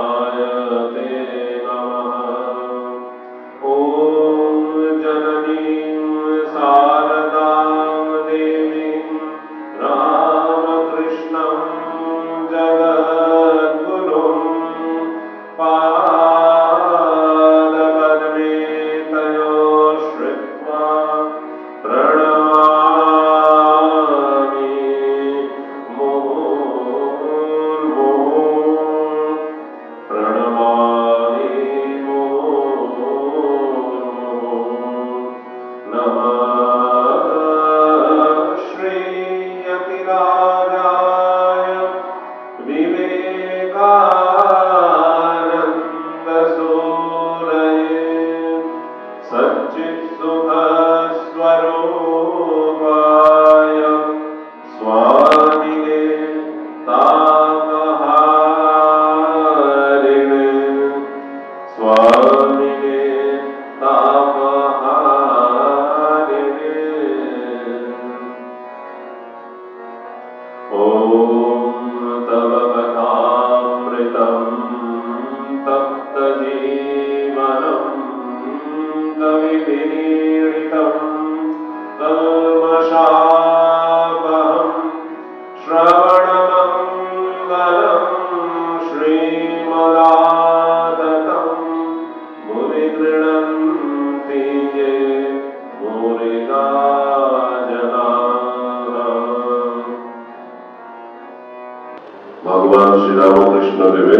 भगवान श्री रामकृष्ण देव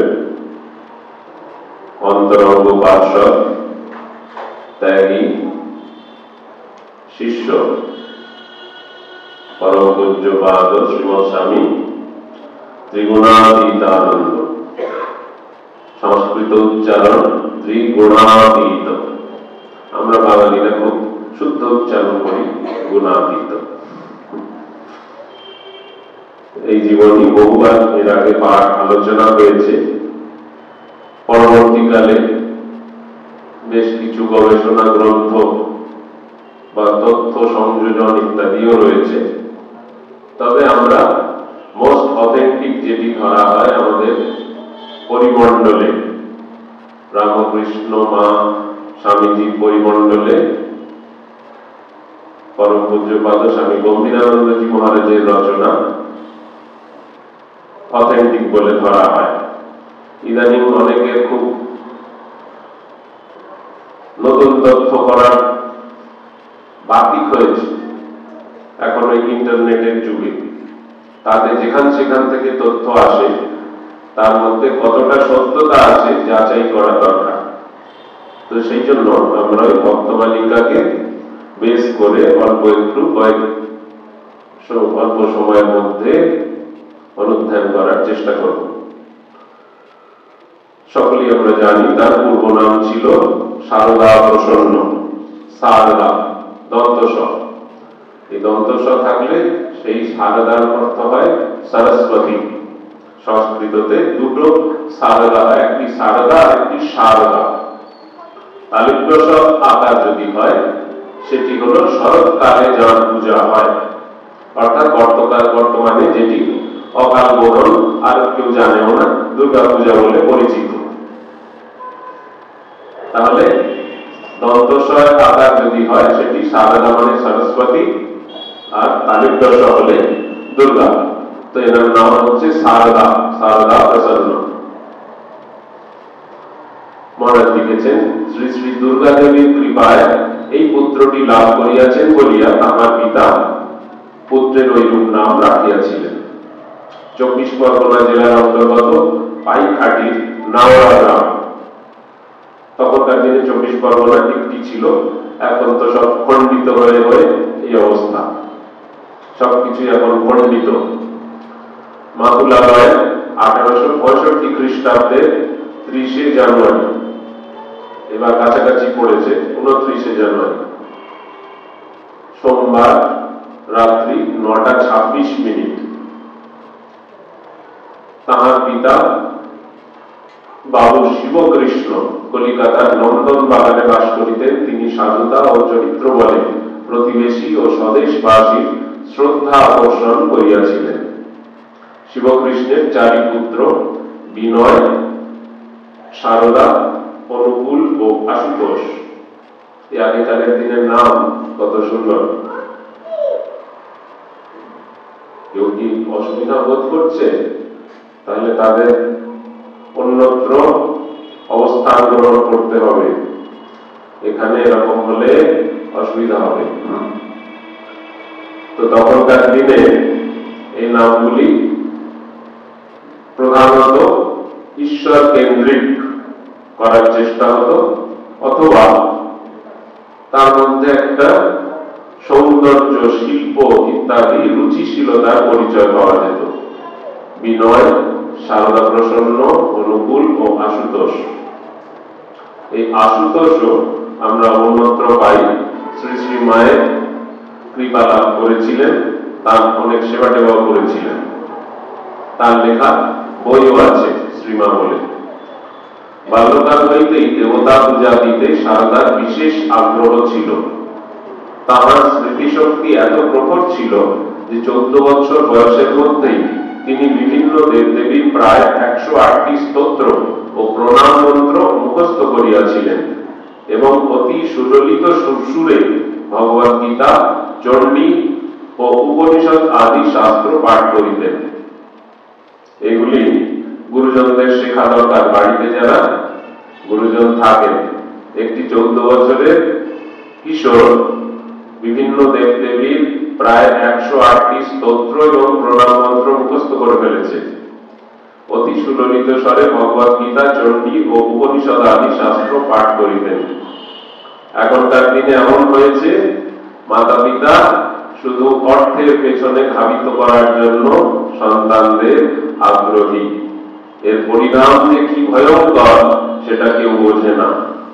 अंतरंग पार्षद त्यागी शिष्य परम पूज्यपाद श्रीमद स्वामी त्रिगुणातीतानंद संस्कृत उच्चारण त्रिगुणातीत আমরা বাঙালিরা খুব শুদ্ধ উচ্চারণ করি গুণাতীত। এই জীবনী বহুবার এর আগে পাঠ আলোচনা হয়েছে। পরবর্তীকালে বেশ কিছু গবেষণা গ্রন্থ বা তথ্য সংযোজন ইত্যাদিও রয়েছে। তবে আমরা মোস্ট অথেন্টিক যেটি ধরা হয় আমাদের পরিমণ্ডলে রামকৃষ্ণ মাথ স্বামীজির পরিমণ্ডলে পরম পূজ্যপাদ স্বামী গম্ভীরানন্দজি মহারাজের রচনা অথেন্টিক বলে ধরা হয়। ইদানিং অনেকের খুব নতুন তথ্য করার বাতিক হয়েছে এখন এই ইন্টারনেটের যুগে। তাতে যেখান সেখান থেকে তথ্য আসে, তার মধ্যে কতটা সত্যতা আছে যাচাই করা দরকার। তো সেই জন্য আমরা ওই ভক্তমালিকাকে বেস করে অল্প একটু অল্প সময়ের মধ্যে অনুধ্যান করার চেষ্টা করব। সকলেই আমরা জানি তার পূর্ব নাম ছিল সারদা প্রসন্ন। সারদা দন্তস, এই দন্তস থাকলে সেই সারদার অর্থ হয় সরস্বতী। সংস্কৃততে দুটো সারদা, একটি সারদা আর একটি শারদা। তালুক্যস আকার যদি হয় সেটি হলো শরৎকালে যার পূজা হয়, অর্থাৎ বর্তমানে যেটি অকাল বোধন আর কেউ জানেও না, দুর্গা পূজা বলে পরিচিত। তাহলে দন্তস্বয় আকার যদি হয় সেটি সারদা মানে সরস্বতী, আর তালুক্যস হলে দুর্গা। তো এর নাম হচ্ছে সারদা, সারদা প্রসন্ন। মহারাজ লিখেছেন, শ্রী শ্রী দুর্গা দেবীর কৃপায় এই পুত্রটি লাভ করিয়াছেন বলিয়া তাহার পিতা পুত্রের ওইরূপ নাম রাখিয়াছিলেন। 24 পরগনা জেলার অন্তর্গত পাইকহাটির নাওড়া গ্রাম। তখনকার দিনে 24 পরগনা একটি ছিল, এখন তো সব খণ্ডিত হয়ে এই অবস্থা, সবকিছুই এখন খণ্ডিত। মাথুরালয়ে 1865 খ্রিস্টাব্দে 30 জানুয়ারি, এবার কাছাকাছি পড়েছে 29 জানুয়ারি, সোমবার রাত্রি 9:26 তাহার পিতা বাবু শিবকৃষ্ণ কলিকাতার নন্দন বাগানে বাস করিতেন। তিনি সাধুতা ও চরিত্র বলে প্রতিবেশী ও স্বদেশবাসীর শ্রদ্ধা আকর্ষণ করিয়াছিলেন। 'শিবকৃষ্ণের 4 পুত্র বিনয়, সারদা, অনুকূল ও আশুতোষ। এই আগেকালের দিনের নাম কত সুন্দর। কেউ কি অসুবিধা বোধ করছে? তাহলে তাদের অন্যত্র অবস্থান গ্রহণ করতে হবে, এখানে এরকম হলে অসুবিধা হবে। তো তখনকার দিনে এই নামগুলি প্রধানত ঈশ্বর কেন্দ্রিক করার চেষ্টা হতো, অথবা তার মধ্যে একটা সৌন্দর্য, শিল্প ইত্যাদি রুচিশীলতার পরিচয় পাওয়া যেত। বিনয়, সারদা প্রসন্ন, অনুকূল ও আশুতোষ। এই আশুতোষও আমরা অন্যত্র পাই। শ্রী শ্রী মায়ের কৃপা লাভ করেছিলেন, তার অনেক সেবা টেবাও করেছিলেন। তার লেখা বইও আছে শ্রীমা বলে। বাল্যকাল হইতেই দেবতা পূজা দিতে সারদার বিশেষ আগ্রহ ছিল। তাহার স্মৃতিশক্তি এত প্রখর ছিল যে 14 বছর বয়সের মধ্যেই তিনি বিভিন্ন দেবদেবীর প্রায় 108টি স্তোত্র ও প্রণাম মন্ত্র মুখস্থ করিয়াছিলেন এবং অতি সুললিত সুরে ভগবদ গীতা, চণ্ডী ও উপনিষদ আদি শাস্ত্র পাঠ করিতেন। এগুলি গুরুজনদের শেখা দরকার। বাড়িতে যারা গুরুজন থাকেন, একটি 14 বছরের কিশোর বিভিন্ন দেবদেবীর প্রায় 108টি স্তোত্র এবং প্রণাম মন্ত্র মুখস্থ করে ফেলেছে। অতি সুললিত স্বরে ভগবদ গীতা, চণ্ডী ও উপনিষদ আদি শাস্ত্র পাঠ করিতেন। এখনকার দিনে এমন হয়েছে, মাতা পিতা শুধু অর্থের পেছনে ধাবিত করার জন্য সন্তানদের আগ্রহী। এর পরিণাম যে কি ভয়ঙ্কর সেটা কেউ বোঝে না।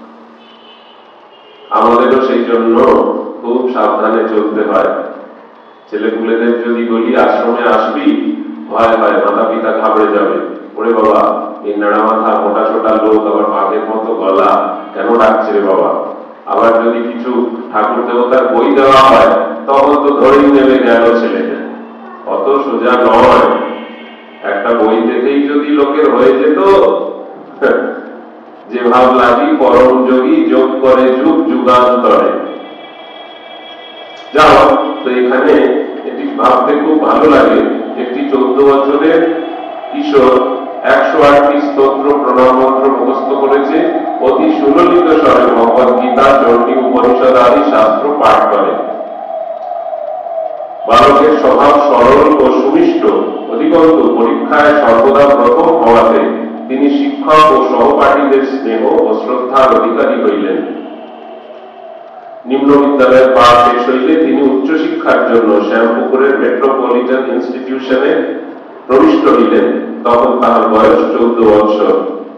আমাদেরও সেই জন্য খুব সাবধানে চলতে হয়। ছেলেপুলেদের যদি বলি আশ্রমে আসবি, ভয় হয়, মাতা পিতা ঘাবড়ে যাবে। ওরে বাবা, এই নাড়া মাথা মোটা ছোটা লোক, আবার বাঘের মতো গলা, কেন ডাকছে রে বাবা? আবার যদি কিছু ঠাকুর দেবতার বই দেওয়া হয়, তখন তো ধরেই নেবে গেল ছেলেকে। অত সোজা নয়। একটা বই দেখেই যদি লোকের হয়ে যেত, যে ভাব লাগি পরম যোগী, যোগ করে যুগ যুগান্তরে। যাও, তো এখানে এটি ভাবতে খুব ভালো লাগে। একটি 14 বছরের কিশোর 108টি স্তোত্র প্রণাম মন্ত্র মুখস্থ করেছে, অতি সুললিত স্বরে ভগবদ গীতা, চণ্ডী, উপনিষদ আদি শাস্ত্র পাঠ করে। বালকের স্বভাব সরল ও সুমিষ্ট, অধিকন্তু পরীক্ষায় সর্বদা প্রথম হওয়াতে তিনি শিক্ষক ও সহপাঠীদের স্নেহ ও শ্রদ্ধার অধিকারী হইলেন। নিম্ন বিদ্যালয়ের পাঠ শেষ হইলে তিনি উচ্চশিক্ষার জন্য শ্যামপুকুরের মেট্রোপলিটন ইনস্টিটিউশনে প্রবিষ্ট হইলেন। তখন তাহার বয়স 14 বছর।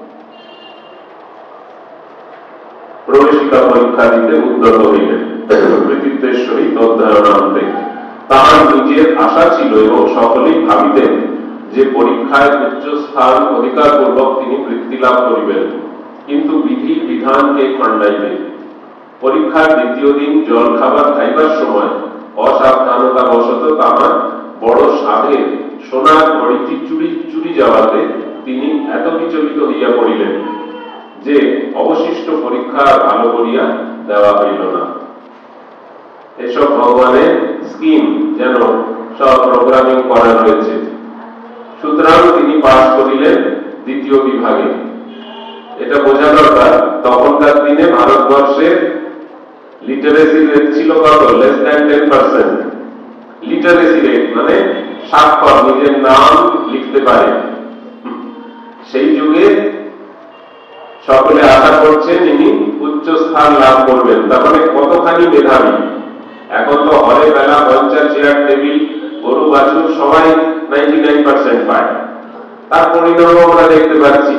প্রবেশিকা পরীক্ষা দিতে উদ্যত হইলেন, কৃতিত্বের সহিত অধ্যয়নান্তে। তাহার নিজের আশা ছিল এবং সকলেই ভাবিতেন যে পরীক্ষায় উচ্চ স্থান অধিকার পূর্বক তিনি বৃত্তি লাভ করিবেন, কিন্তু বিধির বিধানকে খণ্ডাইবে। পরীক্ষার দ্বিতীয় দিন জল খাবার খাইবার সময় অসাবধানতা বশত তাহার বড় সাধে সোনার ঘড়িটি চুরি যাওয়াতে তিনি এত বিচলিত হইয়া পড়িলেন যে অবশিষ্ট পরীক্ষা ভালো করিয়া দেওয়া হইল না। এসব ভগবানের স্কিম, যেন সব প্রোগ্রামিং করা রয়েছে। সুতরাং তিনি পাস করিলেন দ্বিতীয় বিভাগে। এটা বোঝা দরকার, তখনকার দিনে ভারতবর্ষের লিটারেসি রেট ছিল কত? Less than 10%। লিটারেসি রেট মানে স্বাক্ষর, নিজের নাম লিখতে পারে। সেই যুগে সকলে আশা করছেন ইনি উচ্চ স্থান লাভ করবেন। তারপরে কতখানি মেধাবী! এখন তো হলে বেলা, পঞ্চা, চেয়ার, টেবিল, গরু বাছুর সবাই 99% পায়। তার পরিণাম আমরা দেখতে পাচ্ছি।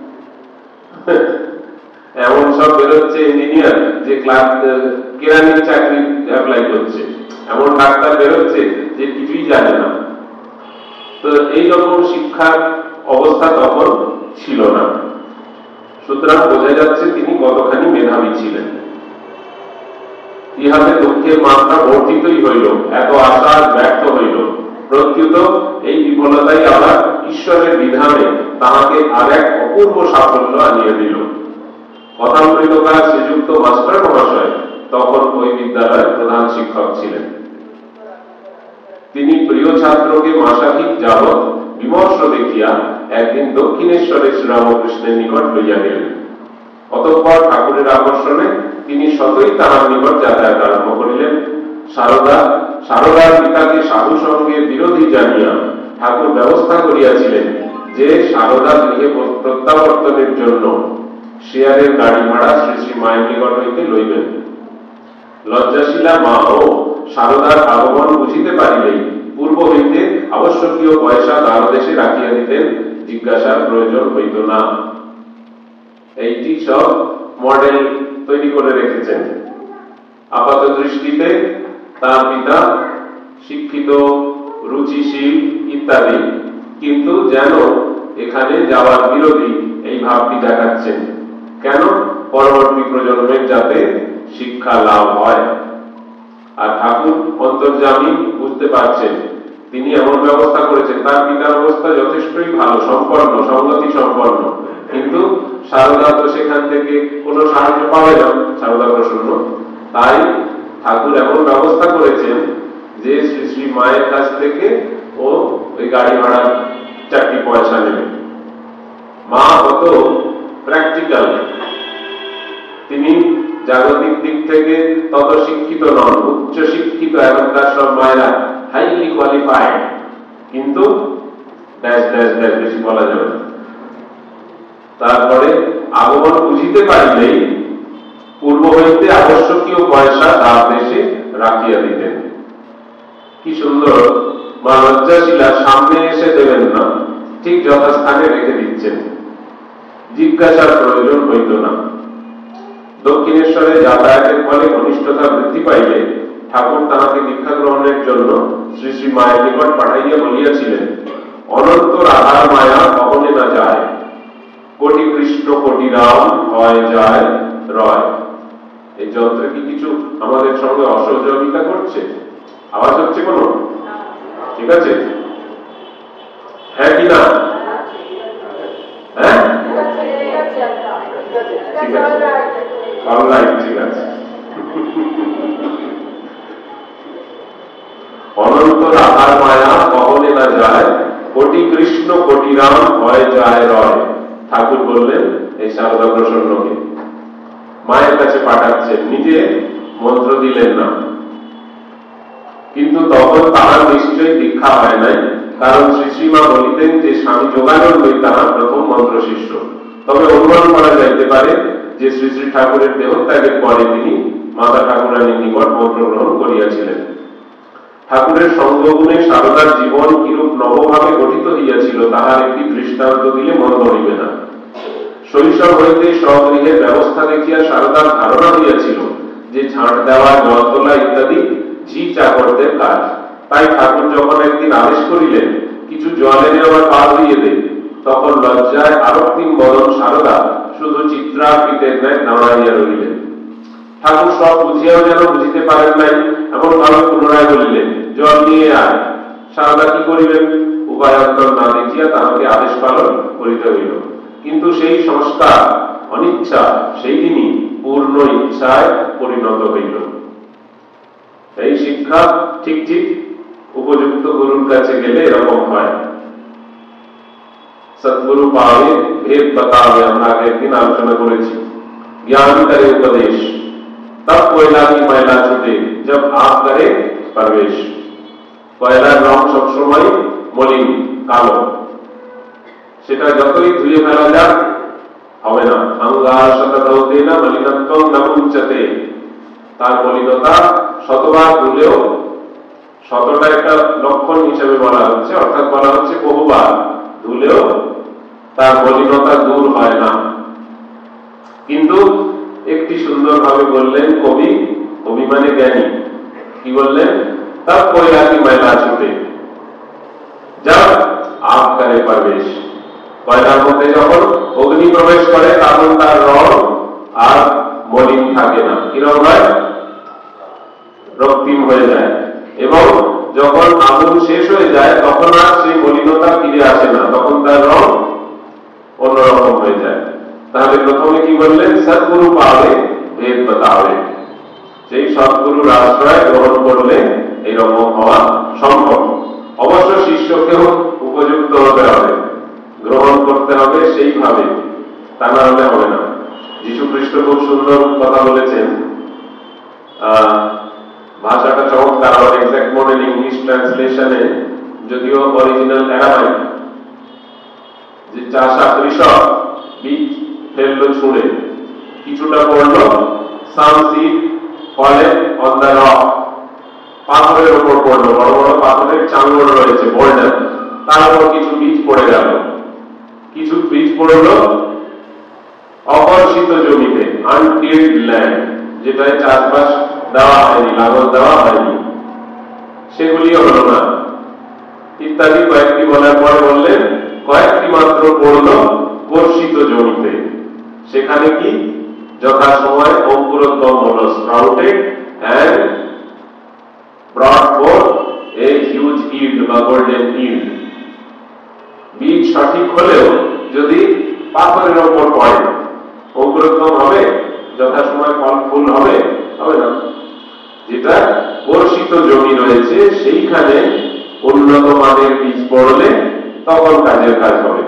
এমন সব বেরোচ্ছে ইঞ্জিনিয়ার যে কেরানির চাকরি অ্যাপ্লাই করছে, এমন ডাক্তার বেরোচ্ছে যে কিছুই জানে না। তো এইরকম শিক্ষার অবস্থা তখন ছিল না। সুতরাং বোঝা যাচ্ছে তিনি কতখানি মেধাবী ছিলেন। ইহাতে দুঃখের মাত্রা বর্ধিতই হইল, এত আশা ব্যর্থ হইল। প্রত্যুত এই বিফলতাই আবার ঈশ্বরের বিধানে তাহাকে আর এক অপূর্ব সাফল্য আনিয়ে দিল। কথামৃতকার শ্রীযুক্ত মাস্টার মহাশয় তখন ওই বিদ্যালয়ের প্রধান শিক্ষক ছিলেন। তিনি প্রিয় ছাত্রকে মাসাধিক যাবৎ বিমর্ষ দেখিয়া একদিন দক্ষিণেশ্বরে শ্রীরামকৃষ্ণের নিকট লইয়া গেলেন। অতঃপর ঠাকুরের আকর্ষণে তিনি স্বতই তাহার নিকট যাতায়াত আরম্ভ করিলেন। সারদার পিতাকে সাধু সঙ্গে বিরোধী জানিয়া ঠাকুর ব্যবস্থা করিয়াছিলেন যে সারদা গৃহে প্রত্যাবর্তনের জন্য শেয়ারের গাড়ি ভাড়া শ্রী শ্রী মায়ের নিকট হইতে লইবেন। লজ্জাশীলা মা ও সারদার আগমন বুঝিতে পারিলেই পূর্ব হইতে আবশ্যকীয় পয়সা দ্বারদেশে রাখিয়া দিতেন, জিজ্ঞাসার প্রয়োজন হইত না। এইটি সব মডেল তৈরি করে রেখেছেন। আপাত দৃষ্টিতে তার পিতা শিক্ষিত, রুচিশীল ইত্যাদি, কিন্তু যেন এখানে যাওয়ার বিরোধী এই ভাবটি দেখাচ্ছেন। কেন? পরবর্তী প্রজন্মের যাতে শিক্ষা লাভ হয়। আর ঠাকুর অন্তর্যামী, বুঝতে পারছেন তিনি এমন ব্যবস্থা করেছেন। তার পিতার অবস্থা যথেষ্টই ভালো, সম্পন্ন, সংগতি সম্পন্ন, কিন্তু সারদা তো সেখান থেকে কোনো সাহায্য পাবে না, সারদা প্রসন্ন। তাই ঠাকুর এমন ব্যবস্থা করেছেন যে শ্রী শ্রী মায়ের কাছ থেকে ও ওই গাড়ি ভাড়ার 4টি পয়সা নেবে। মা কত প্র্যাকটিক্যাল, তিনি জাগতিক দিক থেকে তত শিক্ষিত নন, উচ্চ শিক্ষিত। এখনকার সব মায়েরা হাইলি কোয়ালিফাইড, কিন্তু বেশি বলা যাবে না। তারপরে আগমন বুঝিতে পারিলেই পূর্ব হইতে আবশ্যকীয় পয়সা তার দেশে রাখিয়া দিতেন। কি সুন্দর! মা লজ্জাশীলা সামনে এসে দেবেন না, ঠিক যথাস্থানে রেখে দিচ্ছেন, জিজ্ঞাসার প্রয়োজন হইত না। দক্ষিণেশ্বরে যাতায়াতের ফলে ঘনিষ্ঠতা বৃদ্ধি পাইলে ঠাকুর তাহাকে দীক্ষা গ্রহণের জন্য শ্রী শ্রী মায়ের নিকট পাঠাইয়া বলিয়াছিলেন, অনন্ত রাধার মায়া কখনে না যায়, কোটি কৃষ্ণ কোটি রাম হয় যায় রয়। এই যন্ত্রে কি কিছু আমাদের সঙ্গে অসহযোগিতা করছে? আওয়াজ হচ্ছে কোনো? ঠিক আছে? হ্যাঁ কি না? হ্যাঁ, ঠিক আছে, অনলাইন, ঠিক আছে। অনন্ত রাধার মায়া কখনে না যায়, কোটি কৃষ্ণ কোটি রাম হয় যায় রয়। ঠাকুর বললেন এই সারদা প্রসন্নকে মায়ের কাছে পাঠাচ্ছেন, নিজে মন্ত্র দিলেন না। কিন্তু তখন তাহার নিশ্চয়ই দীক্ষা হয় নাই, কারণ শ্রী শ্রীমা বলিতেন যে স্বামী যোগানন্দই তাহার প্রথম মন্ত্র শিষ্য। তবে অনুমান করা যাইতে পারে যে শ্রী শ্রী ঠাকুরের দেহত্যাগের পরে তিনি মাতা ঠাকুরানীর নিকট মন্ত্র গ্রহণ করিয়াছিলেন। ঠাকুরের সঙ্গগুণে সারদার জীবন কিরূপ নবভাবে গঠিত হইয়াছিল তাহার একটি দৃষ্টান্ত দিলে মন্দ হইবে না। শৈশব হইতে স্বগৃহের ব্যবস্থা দেখিয়া সারদার ধারণা হইয়াছিল যে ঝাঁট দেওয়া, জল তোলা ইত্যাদি ঝি চাকরদের কাজ। তাই ঠাকুর যখন একদিন আদেশ করিলেন কিছু জল এনে আমার পা ধুইয়ে দে, তখন লজ্জায় আরক্তিম বদন সারদা শুধু চিত্রাকৃতের ন্যায় দাঁড়াইয়া রহিলেন। ঠাকুর সব বুঝিয়াও যেন বুঝিতে পারেন নাই, এমন ভাবে পুনরায় বলিলেন, জল নিয়ে আয়। সারদা কি করিলেন? উপায়ান্তর না দেখিয়া তাহাকে আদেশ পালন করিতে হইল। কিন্তু সেই সংস্কার অনিচ্ছা সেই দিনই পূর্ণ ইচ্ছায় পরিণত হইল। এই শিক্ষা ঠিক ঠিক উপযুক্ত গুরুর কাছে গেলে এরকম হয়। সৎগুরু পাবে, ভেদ बतावे, আমরা আগের দিন আলোচনা করেছি। জ্ঞান করে উপদেশ, তব কয়লা কি ময়লা ছুটে, জব আপ করে প্রবেশ। কয়লার রং সবসময় মলিন, কালো, সেটা যতই ধুয়ে ফেলা যাক হবে না। অঙ্গার শতদৌতে না মলিনত্ব নমুঞ্চতে, তার মলিনতা শতবার ধুলেও, শতটা একটা লক্ষণ হিসেবে বলা হচ্ছে, অর্থাৎ বলা হচ্ছে বহুবার ধুলেও তার মলিনতা দূর হয় না। কিন্তু একটি সুন্দর ভাবে বললেন কবি, কবি মানে জ্ঞানী, কি বললেন? তব কয়লা কি ময়লা ছুটে, জব আপ করে প্রবেশ। কয়লার মধ্যে যখন অগ্নি প্রবেশ করে তখন তার রং আর মলিন থাকে না, কিরকম হয়? রক্তিম হয়ে যায়। এবং যখন আগুন শেষ হয়ে যায় তখন আর সেই মলিনতা ফিরে আসে না, তখন তার রং অন্যরকম হয়ে যায়। তাহলে প্রথমে কি বললেন? সদ্গুরু পাবে ভেদ বাতাবে। সেই সদ্গুরুর আশ্রয় গ্রহণ করলে এরকম হওয়া সম্ভব। অবশ্য শিষ্যকেও উপযুক্ত হতে হবে, গ্রহণ করতে হবে সেইভাবে, তা না হলে হবে না। যীশু খ্রিস্ট খুব সুন্দর কথা বলেছেন, ভাষাটা চমৎকার, আমার এক্সাক্ট মনে নেই ইংলিশ ট্রান্সলেশনে, যদিও অরিজিনাল অ্যারামাইক, যে চাষা কৃষক বীজ ফেললো ছুঁড়ে, কিছুটা পড়লো, some seed fallen on the rock, পাথরের উপর পড়লো, বড় বড় পাথরের চাঙ্গর রয়েছে, বোল্ডার, তার উপর কিছু বীজ পড়ে গেল। কিছু বীজ পড়লো অবর্ষিত জমিতে, আনটিল্ড ল্যান্ড, যেটায় চাষবাস দেওয়া হয়নি, লাগত দেওয়া হয়নি, সেগুলিও হলো না, ইত্যাদি কয়েকটি বলার পরে বললেন কয়েকটি মাত্র পড়লো বর্ষিত জমিতে, সেখানে কি যথাসময় অঙ্কুরোদ্গম হলো, sprouted and brought forth a huge yield বা গোল্ডেন ইল্ড। বীজ সঠিক হলেও যদি পাথরের ওপর পড়ে, অঙ্কুরোদ্গম হবে, যথাসময় ফল ফুল হবে, হবে না। যেটা বর্ষিত জমি রয়েছে সেইখানে উন্নত মানের বীজ পড়লে তখন কাজের কাজ হবে।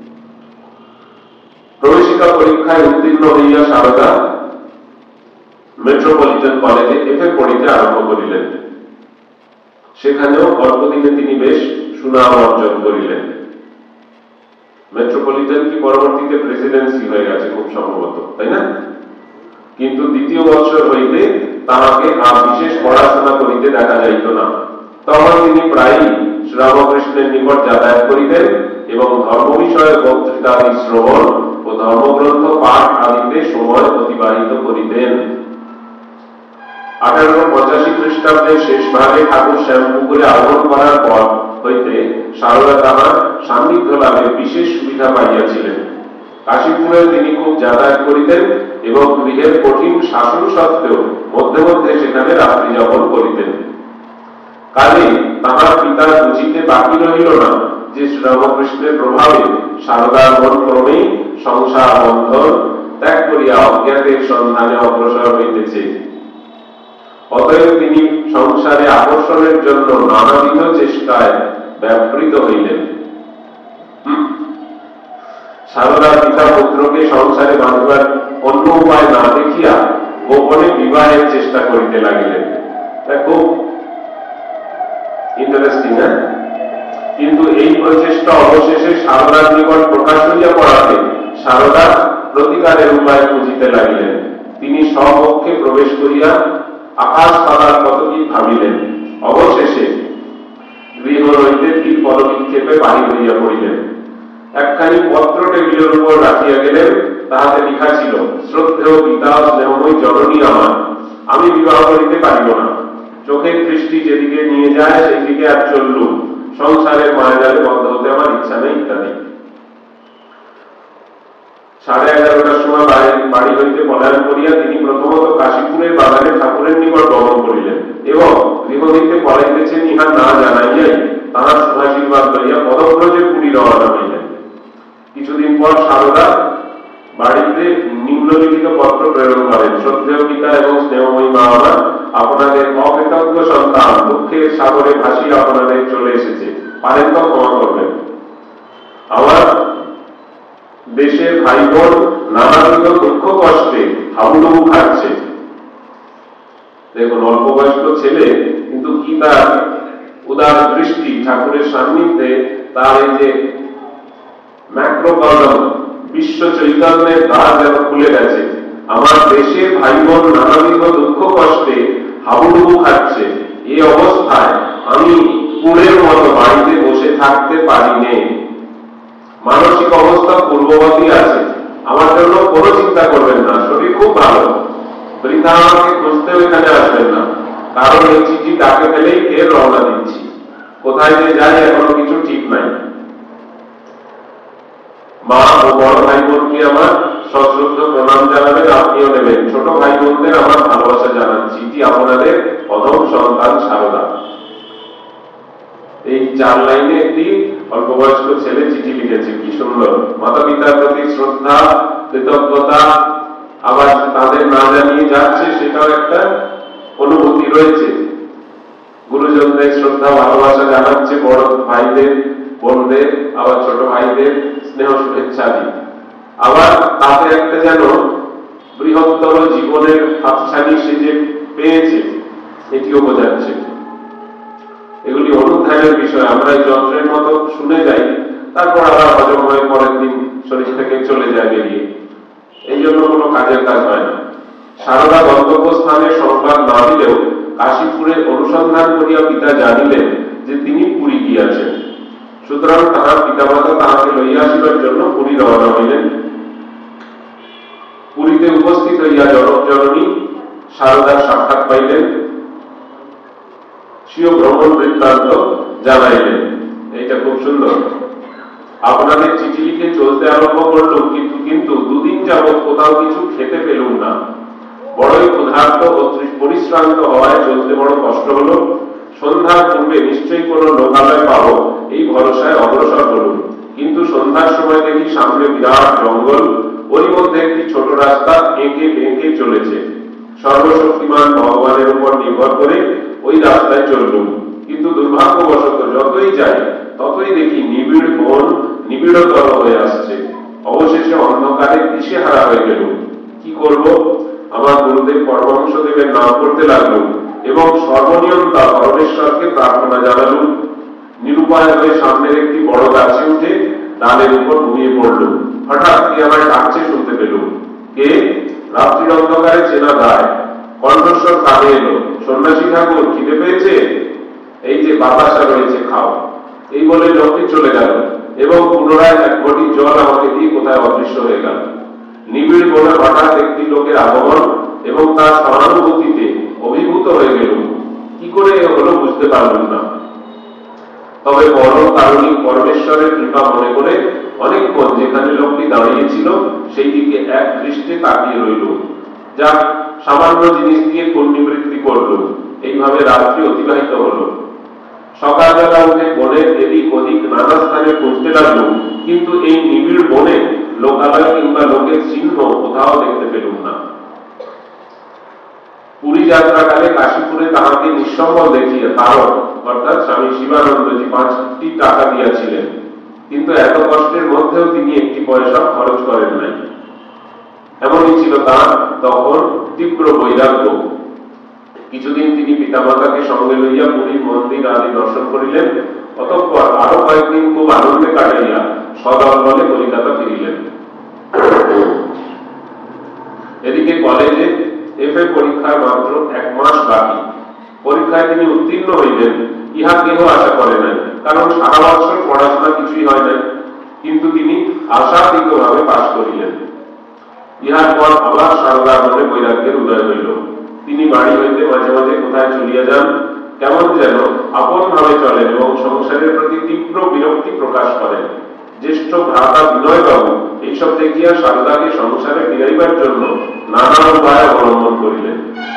প্রবেশিকা পরীক্ষায় উত্তীর্ণ হইয়া সারদা মেট্রোপলিটন কলেজে এফএ পড়িতে আরম্ভ করিলেন। সেখানেও অল্পদিনে তিনি বেশ সুনাম অর্জন করিলেন। মেট্রোপলিটন কি পরবর্তীতে প্রেসিডেন্সি হয়ে গেছে খুব সম্ভবত, তাই না? কিন্তু দ্বিতীয় বৎসর হইতে তাহাকে আর বিশেষ পড়াশোনা করিতে দেখা যাইত না। তখন তিনি প্রায়ই রামকৃষ্ণের নিকট যাতায়াত করিতেন এবং ধর্ম বিষয়ে বক্তৃতাদি শ্রবণ ও ধর্মগ্রন্থ পাঠ আদিতে সময় অতিবাহিত করিতেন। 1885 খ্রিস্টাব্দের শেষ ভাগে ঠাকুর শ্যামপুকুরে আগমন করার পর হইতে সারদা তাহার সান্নিধ্য লাভের বিশেষ সুবিধা পাইয়াছিলেন। কাশীপুরে তিনি খুব যাতায়াত করিতেন এবং গৃহের কঠিন শাসন সত্ত্বেও মধ্যে মধ্যে সেখানে রাত্রি যাপন করিতেন। কাজে তাহার পিতার বুঝিতে বাকি রহিল না যে শ্রীরামকৃষ্ণের প্রভাবে সারদার মন ক্রমেই সংসার বন্ধন ত্যাগ করিয়া অজ্ঞাতের সন্ধানে অগ্রসর হইতেছে। অতএব তিনি সংসারে আকর্ষণের জন্য নানাবিধ চেষ্টায় ব্যাপৃত হইলেন। সারদার পিতা পুত্রকে সংসারে বাঁধবার অন্য উপায় না দেখিয়া গোপনে বিবাহের চেষ্টা করিতে লাগিলেন। খুব ইন্টারেস্টিং, না? কিন্তু এই প্রচেষ্টা অবশেষে সারদার নিকট প্রকাশ হইয়া পড়াতে সারদা প্রতিকারের উপায় খুঁজিতে লাগিলেন। তিনি স্বপক্ষে প্রবেশ করিয়া আকাশ পাতার কত কি ভাবিলেন। অবশেষে গৃহ হইতে তীর পদবিক্ষেপে বাহির হইয়া পড়িলেন। একখানি পত্র টেবিলের উপর রাখিয়া গেলেন, তাহাতে লেখা ছিল, শ্রদ্ধেয় পিতা স্নেহময় জননী আমার, আমি বিবাহ করিতে পারিব না। চোখের দৃষ্টি যেদিকে নিয়ে যায় সেই দিকে আর চললুম, সংসারের মায়াজালে বদ্ধ হতে আমার ইচ্ছা নেই, ইত্যাদি। 11:30টার সময় বাড়ি হইতে পলায়ন করিয়া তিনি প্রথমত কাশীপুরের বাগানে ঠাকুরের নিকট গমন করিলেন এবং গৃহ হইতে পলাইতেছেন ইহা না জানাইয়াই তাহার শুভাশীর্বাদ লইয়া পদব্রজে পুরী রওনা হইলেন। কিছুদিন পর সারদা বাড়িতে নিম্নলিখিত পত্র প্রেরণ করেন। শ্রদ্ধেয় পিতা এবং স্নেহময়ী মা আমার, আপনাদের অকৃতজ্ঞ সন্তান দুঃখের সাগরে ভাসিয়ে আপনাদের চলে এসেছে, পারেন তো ক্ষমা করবেন। আমার দেশের ভাই বোন নানাবিধ দুঃখ কষ্টে হাবুডুবু খাচ্ছে। দেখুন, অল্প বয়স্ক ছেলে, কিন্তু কি তার উদার দৃষ্টি, ঠাকুরের সান্নিধ্যে তার এই যে ম্যাক্রোকলম বিশ্ব চৈতন্যের দ্বার যেন খুলে গেছে। আমার দেশের ভাই বোন নানাবিধ দুঃখ কষ্টে হাবুডুবু খাচ্ছে, এই অবস্থায় আমি পুরের মতো বাড়িতে বসে থাকতে পারি নে। মানসিক অবস্থা পূর্ববতী আছে, আমার জন্য কোনো চিন্তা করবেন না, শরীর খুব ভালো, বৃথা আমাকে খুঁজতেও এখানে আসবেন না, কারণ এই চিঠি ডাকে ফেলেই ফের রওনা দিচ্ছি, কোথায় যে যাই এখনো কিছু ঠিক নাই। মা ও বড় ভাই বোনকে আমার সশ্রদ্ধ প্রণাম জানাবেন, আপনিও নেবেন। ছোট ভাই বোনদের আমার ভালোবাসা জানাচ্ছি, এটি আপনাদের অধম সন্তান সারদা। এই 4 লাইনে একটি অল্পবয়স্ক ছেলে চিঠি লিখেছে, কি সুন্দর। মাতা পিতার প্রতি শ্রদ্ধা, কৃতজ্ঞতা, আবার তাদের না জানিয়ে যাচ্ছে সেটাও একটা অনুভূতি রয়েছে। গুরুজনদের শ্রদ্ধা ভালোবাসা জানাচ্ছে, বড় ভাইদের বোনদের, আবার ছোট ভাইদের স্নেহ শুভেচ্ছা দিই। আবার তাতে একটা যেন বৃহত্তর জীবনের হাতছানি সে যে পেয়েছে এটিও বোঝাচ্ছে। এগুলি অনুধ্যানের বিষয়। আমরা এই যন্ত্রের মতো শুনে যাই, তারপর আবার হজম হয়ে পরের দিন শরীর থেকে চলে যায় বেরিয়ে, এই জন্য কোনো কাজের কাজ হয় না। সারদা গন্তব্য স্থানের সংবাদ না দিলেও কাশীপুরে অনুসন্ধান করিয়া পিতা জানিলেন যে তিনি পুরী গিয়াছেন। সুতরাং তাহার পিতামাতা তাহাকে লইয়া আসিবার জন্য পুরী রওনা হইলেন। পুরীতে উপস্থিত হইয়া জনক জননী সারদার সাক্ষাৎ পাইলেন, স্বীয় ভ্রমণ বৃত্তান্ত জানাইলেন। এইটা খুব সুন্দর। আপনাদের চিঠি লিখে চলতে আরম্ভ করলুম, কিন্তু 2 দিন যাবৎ কোথাও কিছু খেতে পেলুম না। বড়ই ক্ষুধার্ত ও পরিশ্রান্ত হওয়ায় চলতে বড় কষ্ট হলো। সন্ধ্যার পূর্বে নিশ্চয়ই কোনো লোকালয় পাবো এই ভরসায় অগ্রসর হলুম, কিন্তু সন্ধ্যার সময় দেখি সামনে বিরাট জঙ্গল, ওর মধ্যে একটি ছোট রাস্তা এঁকে বেঁকে চলেছে। সর্বশক্তিমান ভগবানের উপর নির্ভর করে ওই রাস্তায় চললুম, কিন্তু দুর্ভাগ্যবশত যতই যাই ততই দেখি নিবিড় বন নিবিড়তর হয়ে আসছে। অবশেষে অন্ধকারে দিশেহারা হয়ে গেল। কি করব? আমার গুরুদেব পরমহংসদেবের নাম করতে লাগলো এবং সর্বনিয়ন্তা পরমেশ্বরকে প্রার্থনা জানালুম। নিরুপায় হয়ে সামনের একটি বড় গাছে উঠে ডালের উপর ঘুমিয়ে পড়লুম। হঠাৎ কি আমার ডাকছে শুনতে পেলুম। কে? রাত্রির অন্ধকারে চেনা গায় কণ্ঠস্বর কানে এলো, সন্ন্যাসী ঠাকুর, খিদে পেয়েছে? এই যে বাতাসা রয়েছে, খাও। এই বলে লোকটি চলে গেল এবং পুনরায় 1 ঘটি জল আমাকে দিয়ে কোথায় অদৃশ্য হয়ে গেল। নিবিড় বনে হঠাৎ একটি লোকের আগমন এবং তার সহানুভূতিতে অভিভূত হয়ে গেল। কি করে হলো বুঝতে পারলাম না, তবে বড় কারণিক পরমেশ্বরের কৃপা মনে করে অনেকক্ষণ যেখানে লোকটি দাঁড়িয়েছিল সেই দিকে এক দৃষ্টে তাকিয়ে রইল। যা সামান্য জিনিস দিয়ে পুণ্যবৃত্তি করল। এইভাবে রাত্রি অতিবাহিত হলো। সকালবেলা উঠে বনের এদিক ওদিক নানা স্থানে খুঁজতে লাগলো, কিন্তু এই নিবিড় বনে লোকালয় কিংবা লোকের চিহ্ন কোথাও দেখতে পেলুম না। পুরী যাত্রাকালে কাশীপুরে তাহাকে নিঃসম্বল দেখিয়ে কারণ অর্থাৎ স্বামী শিবানন্দজি 5টি টাকা দিয়েছিলেন, কিন্তু এত কষ্টের মধ্যেও তিনি 1টি পয়সা খরচ করেন নাই। এমনই ছিল তার তখন তীব্র বৈরাগ্য। কিছুদিন তিনি পিতামাতাকে সঙ্গে লইয়া পুরীর মন্দির আদি দর্শন করিলেন। অতঃপর আরো কয়েকদিন খুব আনন্দে কাটাইয়া সদলবলে কলিকাতা ফিরিলেন। এদিকে কলেজে এফএ পরীক্ষার মাত্র 1 মাস বাকি। পরীক্ষায় তিনি উত্তীর্ণ হইলেন ইহা কেহ আশা করে নাই, কারণ সারা বছর পড়াশোনা কিছুই হয় নাই, কিন্তু তিনি আশাতীতভাবে পাশ করিলেন। ইহার পর আবার সারদার মনে বৈরাগ্যের উদয় হইল। তিনি বাড়ি হইতে মাঝে মাঝে কোথায় চলিয়া যান, কেমন যেন আপন ভাবে চলেন এবং সংসারের প্রতি তীব্র বিরক্তি প্রকাশ করেন। জ্যেষ্ঠ ভ্রাতা বিনয়বাবু এইসব দেখিয়া সারদাকে সংসারে ফিরাইবার জন্য নানা উপায় অবলম্বন করিলেন।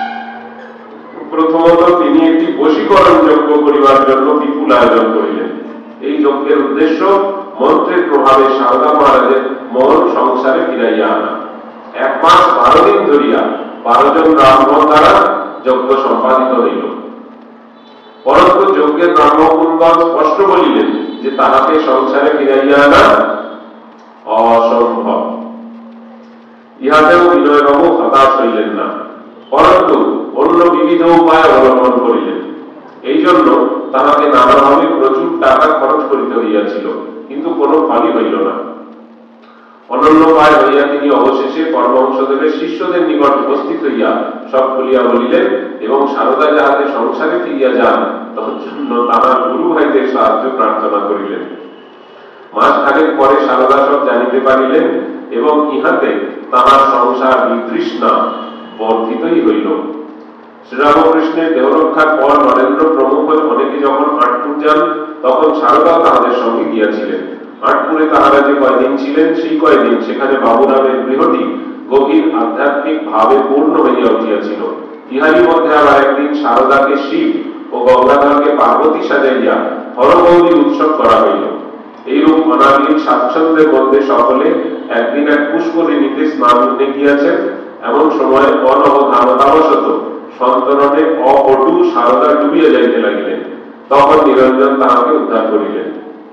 প্রথমত তিনি একটি বশীকরণ যজ্ঞ করিবার জন্য বিপুল আয়োজন করিলেন। এই যজ্ঞের উদ্দেশ্য মন্ত্রের প্রভাবে সারদা মহারাজের মন সংসারে ফিরাইয়া আনা। 1 মাস 12 দিন ধরিয়া 12 জন ব্রাহ্মণ দ্বারা যজ্ঞ সম্পাদিত হইল। পরন্তু যজ্ঞের ব্রাহ্মণগণ স্পষ্ট বলিলেন যে তাহাকে সংসারে ফিরাইয়া আনা অসম্ভব। ইহাতেও বিনয়বাবু হতাশ হইলেন না, পরন্তু অন্য বিবিধ উপায় অবলম্বন করিলেন। এই জন্য তাহাকে নানাভাবে প্রচুর টাকা খরচ করিতে হইয়াছিল, কিন্তু কোনো ফলই হইল না। অনন্য উপায় হইয়া তিনি অবশেষে পরমহংসদেবের শিষ্যদের নিকট উপস্থিত হইয়া সব খুলিয়া বলিলেন এবং সারদা যাহাতে সংসারে ফিরিয়া যান তখন জন্য তাহার গুরু ভাইদের সাহায্য প্রার্থনা করিলেন। মাস খানেক পরে সারদা সব জানিতে পারিলেন এবং ইহাতে তাহার সংসার বিতৃষ্ণা বর্ধিতই হইল। শ্রীরামকৃষ্ণের দেহরক্ষার পর নরেন্দ্র প্রমুখ অনেকে যখন আটপুর যান তখন সারদা তাহাদের সঙ্গে গিয়াছিলেন। আটপুরে তাহারা যে কয়দিন ছিলেন সেই কয়দিন সেখানে বাবু নামের গৃহটি গভীর আধ্যাত্মিক ভাবে পূর্ণ হইয়া উঠিয়াছিল। ইহারই মধ্যে আবার একদিন সারদাকে শিব ও গঙ্গাধরকে পার্বতী সাজাইয়া হরগৌরী উৎসব করা হইল। এইরূপ অনাবিল স্বাচ্ছন্দ্যের মধ্যে সকলে একদিন এক পুষ্করিণীতে স্নান গিয়াছেন। এমন সময় অনবধানতাবশত সন্তরণে অপটু সারদা ডুবিয়া যাইতে লাগিলেন। তখন নিরঞ্জন তাহাকে উদ্ধার করিলেন।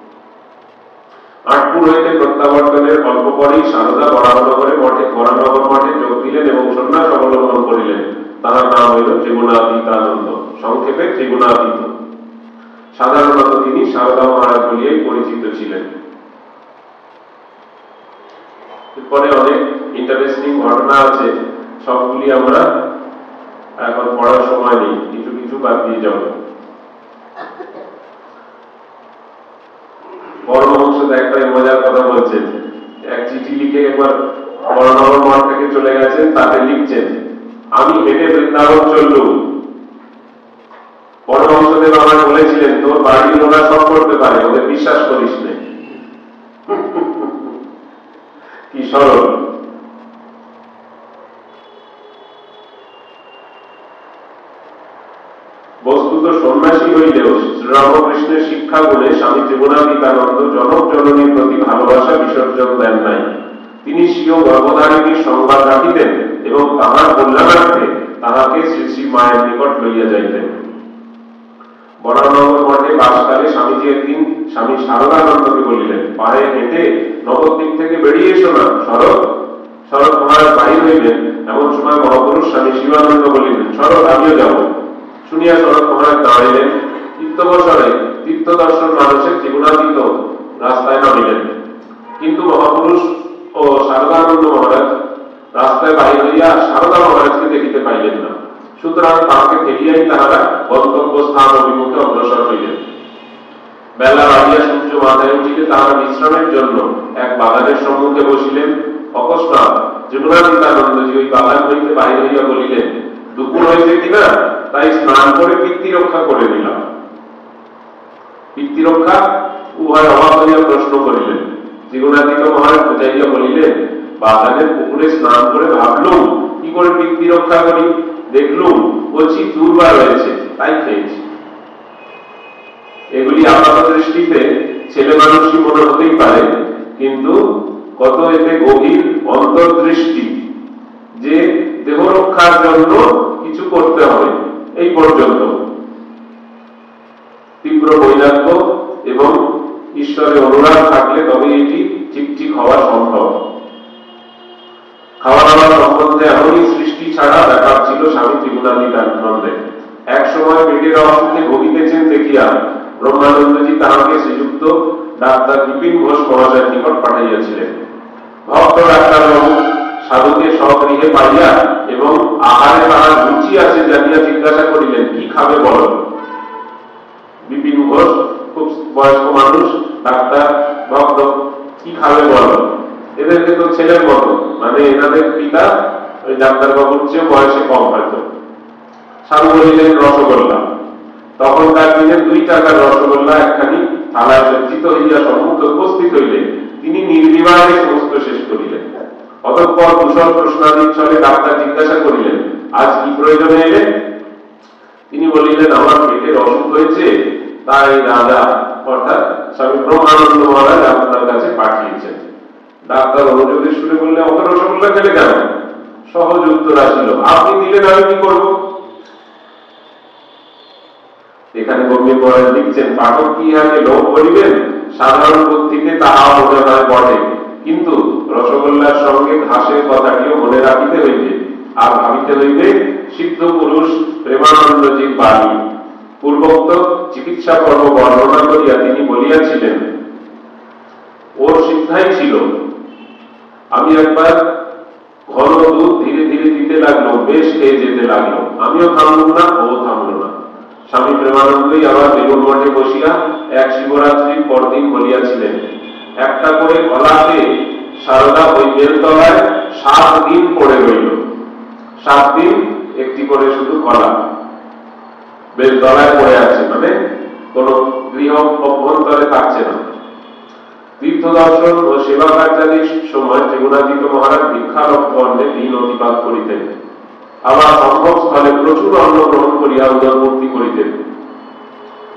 আটপুর হইতে প্রত্যাবর্তনের অল্প পরেই সারদা বরানগর মঠে যোগ দিলেন এবং সন্ন্যাস অবলম্বন করিলেন। তাহার নাম হইল ত্রিগুণাতীতানন্দ, সংক্ষেপে ত্রিগুণাতীত। সাধারণত তিনি সারদা মহারাজ বলিয়াই পরিচিত ছিলেন। এরপরে অনেক ইন্টারেস্টিং ঘটনা আছে, সবগুলি আমরা এখন পড়ার সময় নেই, কিছু কিছু বাদ দিয়ে যাব। পরমহংস একটাই মজার কথা বলছেন। এক চিঠি লিখে একবার বরানগর মঠ থেকে চলে গেছেন, তাতে লিখছেন, আমি হেঁটে বৃন্দাবন চললুম। পরমহংসদেব আমায় বলেছিলেন, তোর বাড়ির লোকেরা সব করতে পারে, ওদের বিশ্বাস করিস না। কি সরল। বস্তুত সন্ন্যাসী হইলেও শ্রীরামকৃষ্ণের শিক্ষা গুণে স্বামী ত্রিগুণাতীতানন্দ জনক জননীর প্রতি ভালোবাসা বিসর্জন দেন নাই। তিনি স্বীয় গর্ভধারিণীর সংবাদ রাখিতেন এবং তাহার কল্যাণার্থে তাহাকে শ্রী শ্রী মায়ের নিকট লইয়া যাইতেন। বরানগর মঠে বাসকালে স্বামীজি একদিন স্বামী শারদানন্দকে বলিলেন, পায়ে হেঁটে নবদ্বীপ থেকে বেরিয়ে এসো না, শরৎ। শরৎ মহারাজ বাহির হইলেন। এমন সময় মহাপুরুষ স্বামী শিবানন্দ বলিলেন, শরৎ, আমিও যাব। শুনিয়া শরৎ মহারাজ দাঁড়াইলেন। তীর্থবসরে তীর্থ দর্শন মানুষের ত্রিগুণাতীত রাস্তায় নামিলেন। কিন্তু মহাপুরুষ ও শারদানন্দ মহারাজ রাস্তায় বাহির হইয়া সারদা মহারাজকে দেখিতে পাইলেন না। সুতরাং তাহাকে ফেলিয়াই তাহারা গন্তব্য স্থান অভিমুখে অগ্রসর হইলেন। বেলা বাড়িয়া সূর্য মাথায় উঠিলে তাহারা বিশ্রামের জন্য এক বাগানের সম্মুখে বসিলেন। অকস্মাৎ ত্রিগুণাতীতানন্দজি ওই বাগান হইতে বাহির হইয়া বলিলেন, দুপুর হয়েছে কিনা, তাই স্নান করে পিতৃ রক্ষা করে নিলাম। পিতৃ রক্ষা? উভয় অবাক হইয়া প্রশ্ন করিলেন। ত্রিগুণাতীত মহারাজ বুঝাইয়া বলিলেন, বাগানের পুকুরে স্নান করে ভাবলুম কি করে পিতৃ রক্ষা করি, দেখলুম বলছি দুর্বার রয়েছে, তাই খেয়েছি। এগুলি আপাত দৃষ্টিতে ছেলে মানুষই মনে হতেই পারে, কিন্তু কত এতে গভীর অন্তর্দৃষ্টি যে দেহ রক্ষার জন্য কিছু করতে হবে। এই পর্যন্ত তীব্র বৈরাগ্য এবং ঈশ্বরের অনুরাগ থাকলে তবে এটি ঠিক ঠিক হওয়া সম্ভব। খাওয়া দাওয়া সম্বন্ধে এমনই সৃষ্টি ছাড়া ব্যাপার ছিল স্বামী ত্রিগুণাতীতানন্দের। এক সময় পেটের অসুখে ভুগিতেছেন দেখিয়া ব্রহ্মানন্দজি তাহাকে শ্রীযুক্ত ডাক্তার বিপিন ঘোষ মহাশয়ের নিকট পাঠাইয়াছিলেন। ভক্ত ডাক্তারবাবু সাধুকে স্বগৃহে পাইয়া এবং আহারে তাহার রুচি আছে জানিয়া জিজ্ঞাসা করিলেন, কি খাবে বল। বিপিন ঘোষ খুব বয়স্ক মানুষ, ডাক্তার, ভক্ত, কি খাবে বল। এদেরকে তো ছেলের মতো, মানে এনাদের পিতা ওই ডাক্তার বাবুর চেয়ে বয়সে কম হয়তো। সাধু বলিলেন, রসগোল্লা। তখনকার দিনে 2 টাকার রসগোল্লা একখানি থালায় সজ্জিত হইয়া সম্মুখে উপস্থিত হইলে তিনি নির্বিবাদে সমস্ত শেষ করিলেন। অতঃপর কুশল প্রশ্নাদির ছলে ডাক্তার জিজ্ঞাসা করিলেন, আজ কি প্রয়োজনে এলেন। তিনি বলিলেন, আমার পেটের অসুখ হয়েছে, তাই রাজা অর্থাৎ স্বামী ব্রহ্মানন্দ মহারাজ আপনার কাছে পাঠিয়েছেন। ডাক্তার অনুযোগের সুরে বললে, অত রসগোল্লা খেলে কেন। সহজ উত্তর আসিল, আপনি দিলেন, আমি কি করব। এখানে গম্ভীর মহারাজ লিখছেন, পাঠক কি ইহাকে লোভ করিবেন, সাধারণ বুদ্ধিতে তাহা মনে হয় বটে, কিন্তু রসগোল্লার সঙ্গে ঘাসের কথাটিও মনে রাখিতে হইবে। আর ভাবিতে হইবে সিদ্ধ পুরুষ প্রেমানন্দজির বাণী। পূর্বোক্ত চিকিৎসা পর্ব বর্ণনা করিয়া তিনি বলিয়াছিলেন, ওর সিদ্ধাই ছিল। আমি একবার ঘন দুধ ধীরে ধীরে দিতে লাগলো, বেশ খেয়ে যেতে লাগলো। আমিও থামলুম না, ও থামল না। স্বামী প্রেমানন্দই আবার বেলুন মঠে বসিয়া এক শিবরাত্রির পরদিন বলিয়াছিলেন, একটা করে কলাতে সারদা ওই বেলতলায় 7 দিন পড়ে রইল। 7 দিন একটি করে শুধু কলা বেলতলায় পড়ে আছে, মানে কোন গৃহ অভ্যন্তরে থাকছে না। তীর্থ দর্শন ও সেবা কার্যাদির সময় ত্রিগুণাতীত মহারাজ ভিক্ষারব্ধ অন্নে দিন অতিবাদ করিতেন। আবার সম্ভব স্থলে প্রচুর অন্ন গ্রহণ করিয়া উদরপূর্তি করিতেন।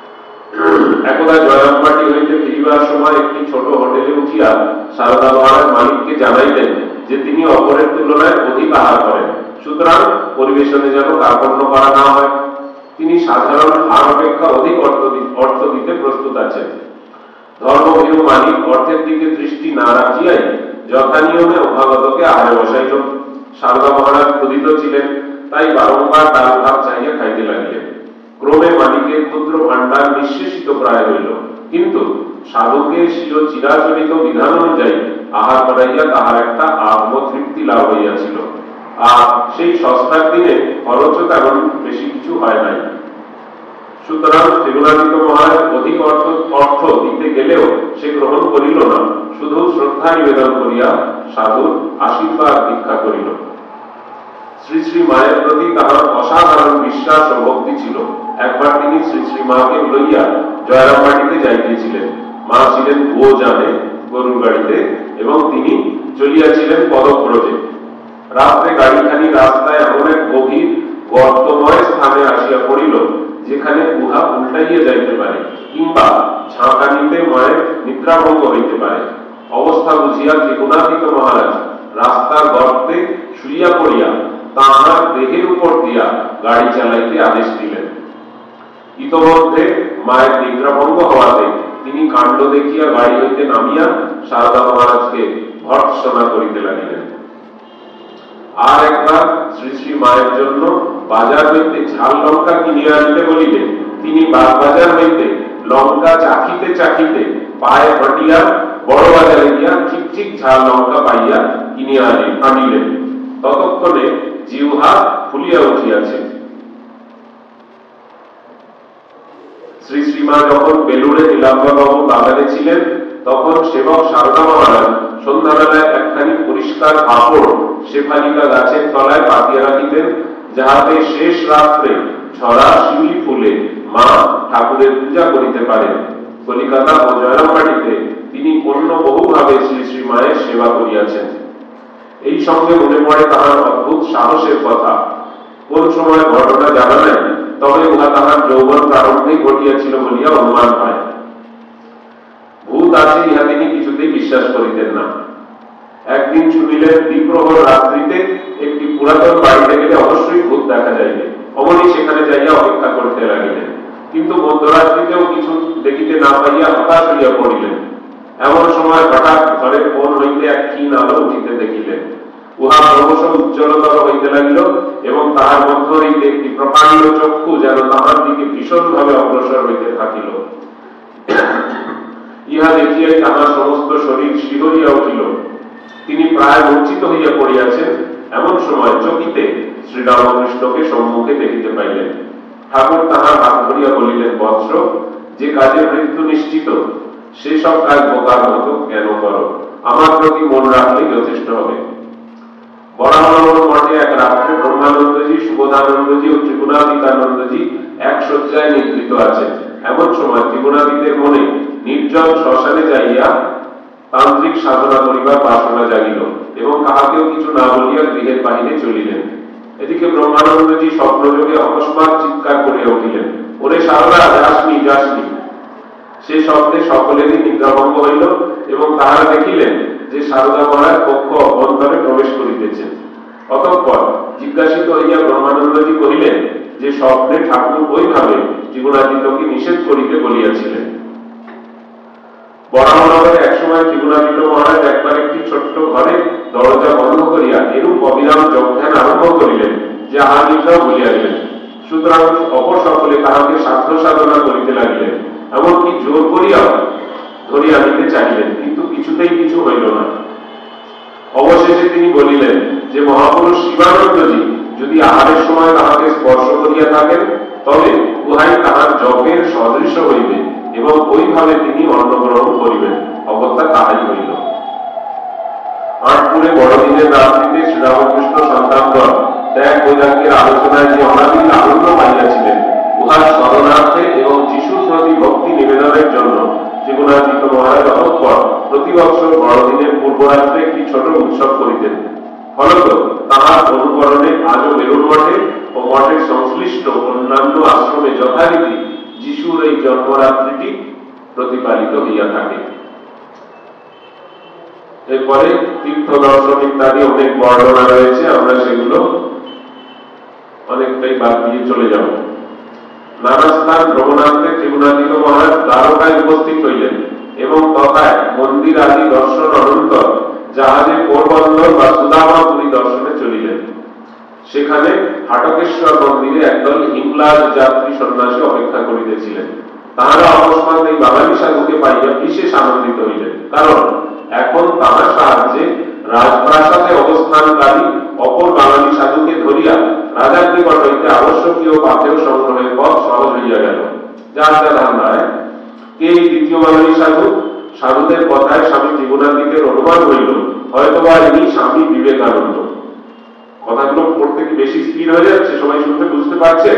একদা জয়রামবাটি হইতে ফিরিবার সময় একটি ছোট হোটেলে উঠিয়া সারদা মহারাজ মালিককে জানাইলেন যে তিনি অপরের তুলনায় অধিক আহার করেন, সুতরাং পরিবেশনে যেন কার্পণ্য করা না হয়। তিনি সাধারণ হার অপেক্ষা অধিক অর্থ দিতে প্রস্তুত আছেন। ধর্মভীরু মালিক অর্থের দিকে দৃষ্টি না রাখিয়াই যথানিয়মে অভ্যাগতকে আহারে বসাইল। সারদা মহারাজ ক্ষুধিত ছিলেন, তাই বারংবার ডাল ভাত চাইয়া খাইতে লাগিলেন। ক্রমে মালিকের ক্ষুদ্র ভাণ্ডার নিঃশেষিত প্রায় হইল, কিন্তু সাধকের স্বীয় চিরাচরিত বিধান অনুযায়ী আহার করাইয়া তাহার একটা আত্মতৃপ্তি লাভ হইয়াছিল। আর সেই সস্তার দিনে খরচও তেমন বেশি কিছু হয় নাই। সুতরাং ত্রিগুণাতীত মহারাজ অধিক অর্থ দিতে গেলেও সে গ্রহণ করিল না, শুধু শ্রদ্ধা নিবেদন করিয়া সাধুর আশীর্বাদ ভিক্ষা করিল। শ্রী শ্রী মায়ের প্রতি তাহার অসাধারণ বিশ্বাস ও ভক্তি ছিল। একবার তিনি শ্রী শ্রী মাকে লইয়া জয়রামবাটিতে যাইতেছিলেন। মা ছিলেন গো জানে গরুর গাড়িতে এবং তিনি চলিয়াছিলেন পদব্রজে। রাত্রে গাড়িখানি রাস্তায় এমন এক গভীর গর্তময় স্থানে আসিয়া পড়িল, যেখানে উহা উল্টাইয়া যাইতে পারে কিংবা ঝাঁকানিতে মায়ের নিদ্রাভঙ্গ হইতে পারে। অবস্থা বুঝিয়া ত্রিগুণাতীত মহারাজ রাস্তার গর্তে শুইয়া পড়িয়া তাহার দেহের উপর দিয়া গাড়ি চালাইতে আদেশ দিলেন। ইতোমধ্যে মায়ের নিদ্রাভঙ্গ হওয়াতে তিনি কাণ্ড দেখিয়া গাড়ি হইতে নামিয়া সারদা মহারাজকে ভর্ৎসনা করিতে লাগিলেন। আর একবার শ্রী শ্রী মায়ের জন্য বাজার হইতে ঝাল লঙ্কা কিনিয়া আনিতে বলিলেন। তিনি বাজার হইতে লঙ্কা চাখিতে চাখিতে পায়ে হটিয়া বড় বাজারে গিয়া ঠিক ঠিক ঝাল লঙ্কা পাইয়া কিনিয়া আনিলেন। ততক্ষণে জিহ্বা ফুলিয়া উঠিয়াছে। শ্রী শ্রীমা যখন বেলুড়ে নীলাম্বরবাবু বাগানে ছিলেন, তখন সেবক সারদা মহারাজ সন্ধ্যাবেলায় একখানি পরিষ্কার কাপড় শেফালিকা গাছের তলায় পাতিয়া রাখিতেন, যাহাতে শেষ রাত্রে ঝরা শিউলি ফুলে মা ঠাকুরের পূজা করিতে পারেন। কলিকাতা ও জয়রামবাটিতে তিনি অন্য বহুভাবে শ্রী শ্রী মায়ের সেবা করিয়াছেন। এই সঙ্গে মনে পড়ে তাহার অদ্ভুত সাহসের কথা। কোন সময় ঘটনা জানা নাই, তবে উহা তাহার যৌবন প্রারম্ভে ঘটিয়াছিল বলিয়া অনুমান হয়। ভূত আছে ইহা তিনি কিছুতেই বিশ্বাস করিতেন না। একদিন শুনিলেন দ্বিপ্রহর রাত্রিতে একটি পুরাতন বাড়িতে গেলে অবশ্যই ভূত দেখা যাইবে। অমনি সেখানে যাইয়া অপেক্ষা করতে লাগিলেন, কিন্তু মধ্যরাত্রিতেও কিছু দেখিতে না পাইয়া হতাশ হইয়া পড়িলেন। এমন সময় হঠাৎ ঘরের কোণ হইতে এক ক্ষীণ আলো উঠিতে দেখিলেন। উহা ক্রমশ উজ্জ্বলতর হইতে লাগিল এবং তাহার মধ্য হইতে একটি প্রকাণ্ড চক্ষু যেন তাহার দিকে ভীষণ ভাবে অগ্রসর হইতে থাকিল। ইহা দেখিয়াই তাহার সমস্ত শরীর শিহরিয়া উঠিল। তিনি প্রায় মূর্ছিত হইয়া পড়িয়াছেন। এমন সময় চকিতে শ্রী রামকৃষ্ণকে সম্মুখে দেখিতে পাইলেন। ঠাকুর তাহার হাত ধরিয়া বলিলেন, বৎস, যে কাজে মৃত্যু নিশ্চিত সেসব কাজ বোকার মতো কেন করো? আমার প্রতি মন রাখলেই যথেষ্ট হবে। বরানগর মঠে এক রাত্রে ব্রহ্মানন্দজি, সুবোধানন্দজি ও ত্রিগুণাতীতানন্দজি এক শয্যায় নিদ্রিত আছেন। এমন সময় ত্রিগুণাতীতের মনে নির্জন শ্মশানে যাইয়া তান্ত্রিক সাধনা করিবার বাসনা জাগিল এবং কাহাকেও কিছু না বলিয়া গৃহের বাহিরে চলিলেন। এদিকে ব্রহ্মানন্দজি স্বপ্নযোগে অকস্মাৎ চিৎকার করিয়া উঠিলেন, ওরে সারদা, যাসনি যাসনি। সে শব্দে সকলেরই নিদ্রাভঙ্গ হইল এবং তাহারা দেখিলেন যে সারদা মহারাজ কক্ষ অভ্যন্তরে প্রবেশ করিতেছেন। অতঃপর জিজ্ঞাসিত হইয়া ব্রহ্মানন্দজি কহিলেন যে স্বপ্নে ঠাকুর ওইভাবে ত্রিগুণাতীতকে নিষেধ করিতে বলিয়াছিলেন। বরানগরে একসময় ত্রিগুণাতীত মহারাজ একবার একটি ছোট্ট ঘরে দরজা বন্ধ করিয়া এরূপ অবিরাম যোগধ্যান আরম্ভ করিলেন যে আহানিদ্রাও ভুলিয়া গেলেন। সুতরাং অপর সকলে তাহাকে সাধ্য সাধনা করিতে লাগিলেন, এমনকি জোর করিয়াও ধরিয়া আনিতে চাহিলেন, কিন্তু কিছুতেই কিছু হইল না। অবশেষে তিনি বলিলেন যে মহাপুরুষ শিবানন্দজি যদি আহারের সময় তাহাকে স্পর্শ করিয়া থাকেন, তবে উহাই তাহার জপের সদৃশ হইবে এবং ওইভাবে তিনি অন্ন গ্রহণ করিবেন। অগত্যা তাহাই হইল। আটপুরে বড়দিনের রাত্রিতে শ্রীরামকৃষ্ণ সন্তানগণ ত্যাগ বৈরাগ্যের আলোচনায় যে অনাবিল আনন্দ পাইয়াছিলেন, উহার স্মরণার্থে এবং যিশুর প্রতি ভক্তি নিবেদনের জন্য ত্রিগুণাতীত মহারাজ অতঃপর প্রতি বছর বড়দিনের পূর্বরাত্রে একটি ছোট উৎসব করিতেন। ফলত তাহার অনুকরণে আজও বেলুড় মঠে ও মঠের সংশ্লিষ্ট অন্যান্য আশ্রমে যথারীতি যিশুর এই জন্মরাত্রিটি প্রতিপালিত হইয়া থাকে। এরপরে তীর্থ দর্শন ইত্যাদি অনেক বর্ণনা রয়েছে, আমরা সেগুলো অনেকটাই বাদ দিয়ে চলে যাব। নানা স্থান ভ্রমণান্তে ত্রিগুণাতীত মহারাজ দ্বারকায় উপস্থিত হইলেন এবং তথায় মন্দির আদি দর্শন অনন্তর জাহাজে পোরবন্দর বা সুদামাপুরী দর্শনে চলিলেন। সেখানে হাটকেশ্বর মন্দিরে একদল হিমলাজ যাত্রী সন্ন্যাসী অপেক্ষা করিতেছিলেন। তাহারা অকস্মাৎ এই বাঙালি সাধুকে পাইয়া বিশেষ আনন্দিত হইলেন, কারণ এখন তাহার সাহায্যে রাজপ্রাসাদে অবস্থানকারী অপর বাঙালি সাধুকে ধরিয়া রাজার নিকট হইতে আবশ্যকীয় পাথেয় সংগ্রহের পথ সহজ হইয়া গেল। যার যা ধারণায় কে এই দ্বিতীয় বাঙালি সাধু? সাধুদের কথায় স্বামী ত্রিগুণাতীতের অনুমান হইল হয়তোবা ইনি স্বামী বিবেকানন্দ। কথাগুলো পড়তে কি বেশি স্পিড হয়ে যাচ্ছে? সবাই শুনতে বুঝতে পারছে?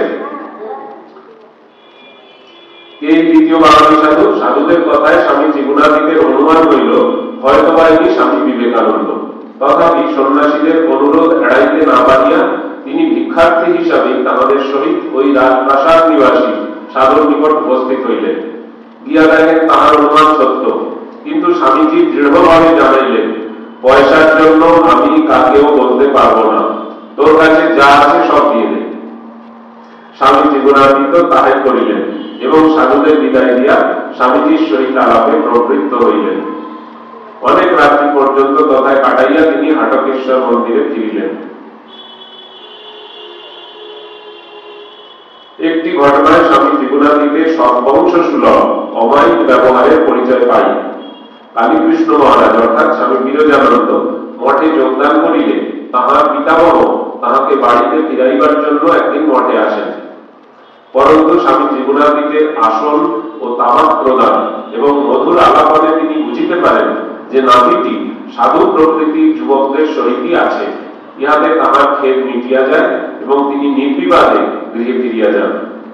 কে এই দ্বিতীয় বাঙালি সাধু? সাধুদের কথায় স্বামী ত্রিগুণাতীতের অনুমান হইল হয়তোবা ইনি স্বামী বিবেকানন্দ। তথাপি সন্ন্যাসীদের অনুরোধ এড়াইতে না পারিয়া তিনি ভিক্ষার্থী হিসাবে তাহাদের সহিত ওই রাজপ্রাসাদ নিবাসী সাধুর নিকট উপস্থিত হইলেন। গিয়া দেখেন তাহার অনুমান সত্য, কিন্তু স্বামীজি দৃঢ়ভাবে জানাইলেন, পয়সার জন্য আমি কাকেও বলতে পারবো না, তোর কাছে যা আছে সব দিয়ে দে। স্বামী ত্রিগুণাতীত তাহাই করিলেন এবং সাধুদের বিদায় দিয়া স্বামীজির সহিত আলাপে প্রবৃত্ত হইলেন। অনেক রাত্রি পর্যন্ত তথায় কাটাইয়া তিনি হাটকেশ্বর মন্দিরে ফিরিলেন। একটি ঘটনায় স্বামী ত্রিগুণাতীতের সদ্বংশ সুলভ অমায়িক ব্যবহারের পরিচয় পাই। কালীকৃষ্ণ মহারাজ অর্থাৎ স্বামী বিরজানন্দ মঠে যোগদান করিলে তাহার পিতামহ তাহাকে বাড়িতে ফিরাইবার জন্য একদিন মঠে আসেন। পরন্তু স্বামী ত্রিগুণাতীতের আসন ও তামাক প্রদান এবং মধুর আলাপনে তিনি বুঝিতে পারেন যে নাতিটি সাধু প্রকৃতির যুবকদের সহিতই আছে। ইহাতে তাহার খেদ মিটিয়া যায় এবং তিনি নির্বিবাদে গৃহে ফিরিয়া যান।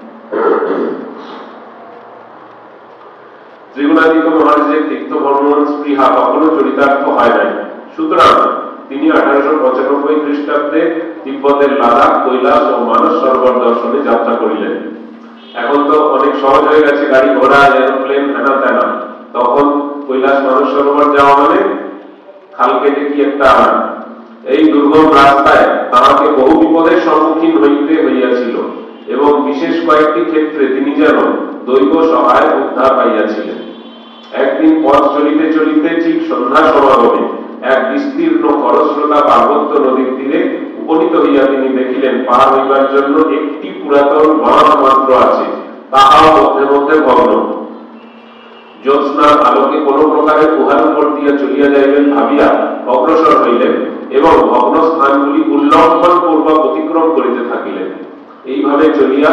ত্রিগুণাতীত মহারাজের তীর্থ ভ্রমণ স্পৃহা কখনো চরিতার্থ হয় নাই। সুতরাং তিনি 1895 খ্রিস্টাব্দে তিব্বতের লাদাখ, কৈলাস ও মানস সরোবর দর্শনে যাত্রা করিলেন। এখন তো অনেক সহজ হয়ে গেছে, গাড়ি ঘোড়া, এরোপ্লেন, হেনা তেনা। তখন কৈলাস মানস সরোবর যাওয়া মানে খাল কেটে কি একটা আনা। এই দুর্গম রাস্তায় তাহাকে বহু বিপদের সম্মুখীন হইতে হইয়াছিল এবং বিশেষ কয়েকটি ক্ষেত্রে তিনি যেন দৈব সহায় উদ্ধার পাইয়াছিলেন। একদিন পথ চলিতে চলিতে ঠিক সন্ধ্যা সমাগমে এক বিস্তীর্ণ খরস্রোতা পার্বত্য নদীর তীরে উপনীত হইয়া তিনি দেখিলেন পার হইবার জন্য একটি পুরাতন বাঁধ মাত্র আছে, তাহাও মধ্যে মধ্যে ভগ্ন। জ্যোৎস্নার আলোকে কোন প্রকারে উহার উপর দিয়া চলিয়া যাইবেন ভাবিয়া অগ্রসর হইলেন এবং ভগ্ন স্থানগুলি উল্লঙ্ঘন পূর্বক অতিক্রম করিতে থাকিলেন। এইভাবে চলিয়া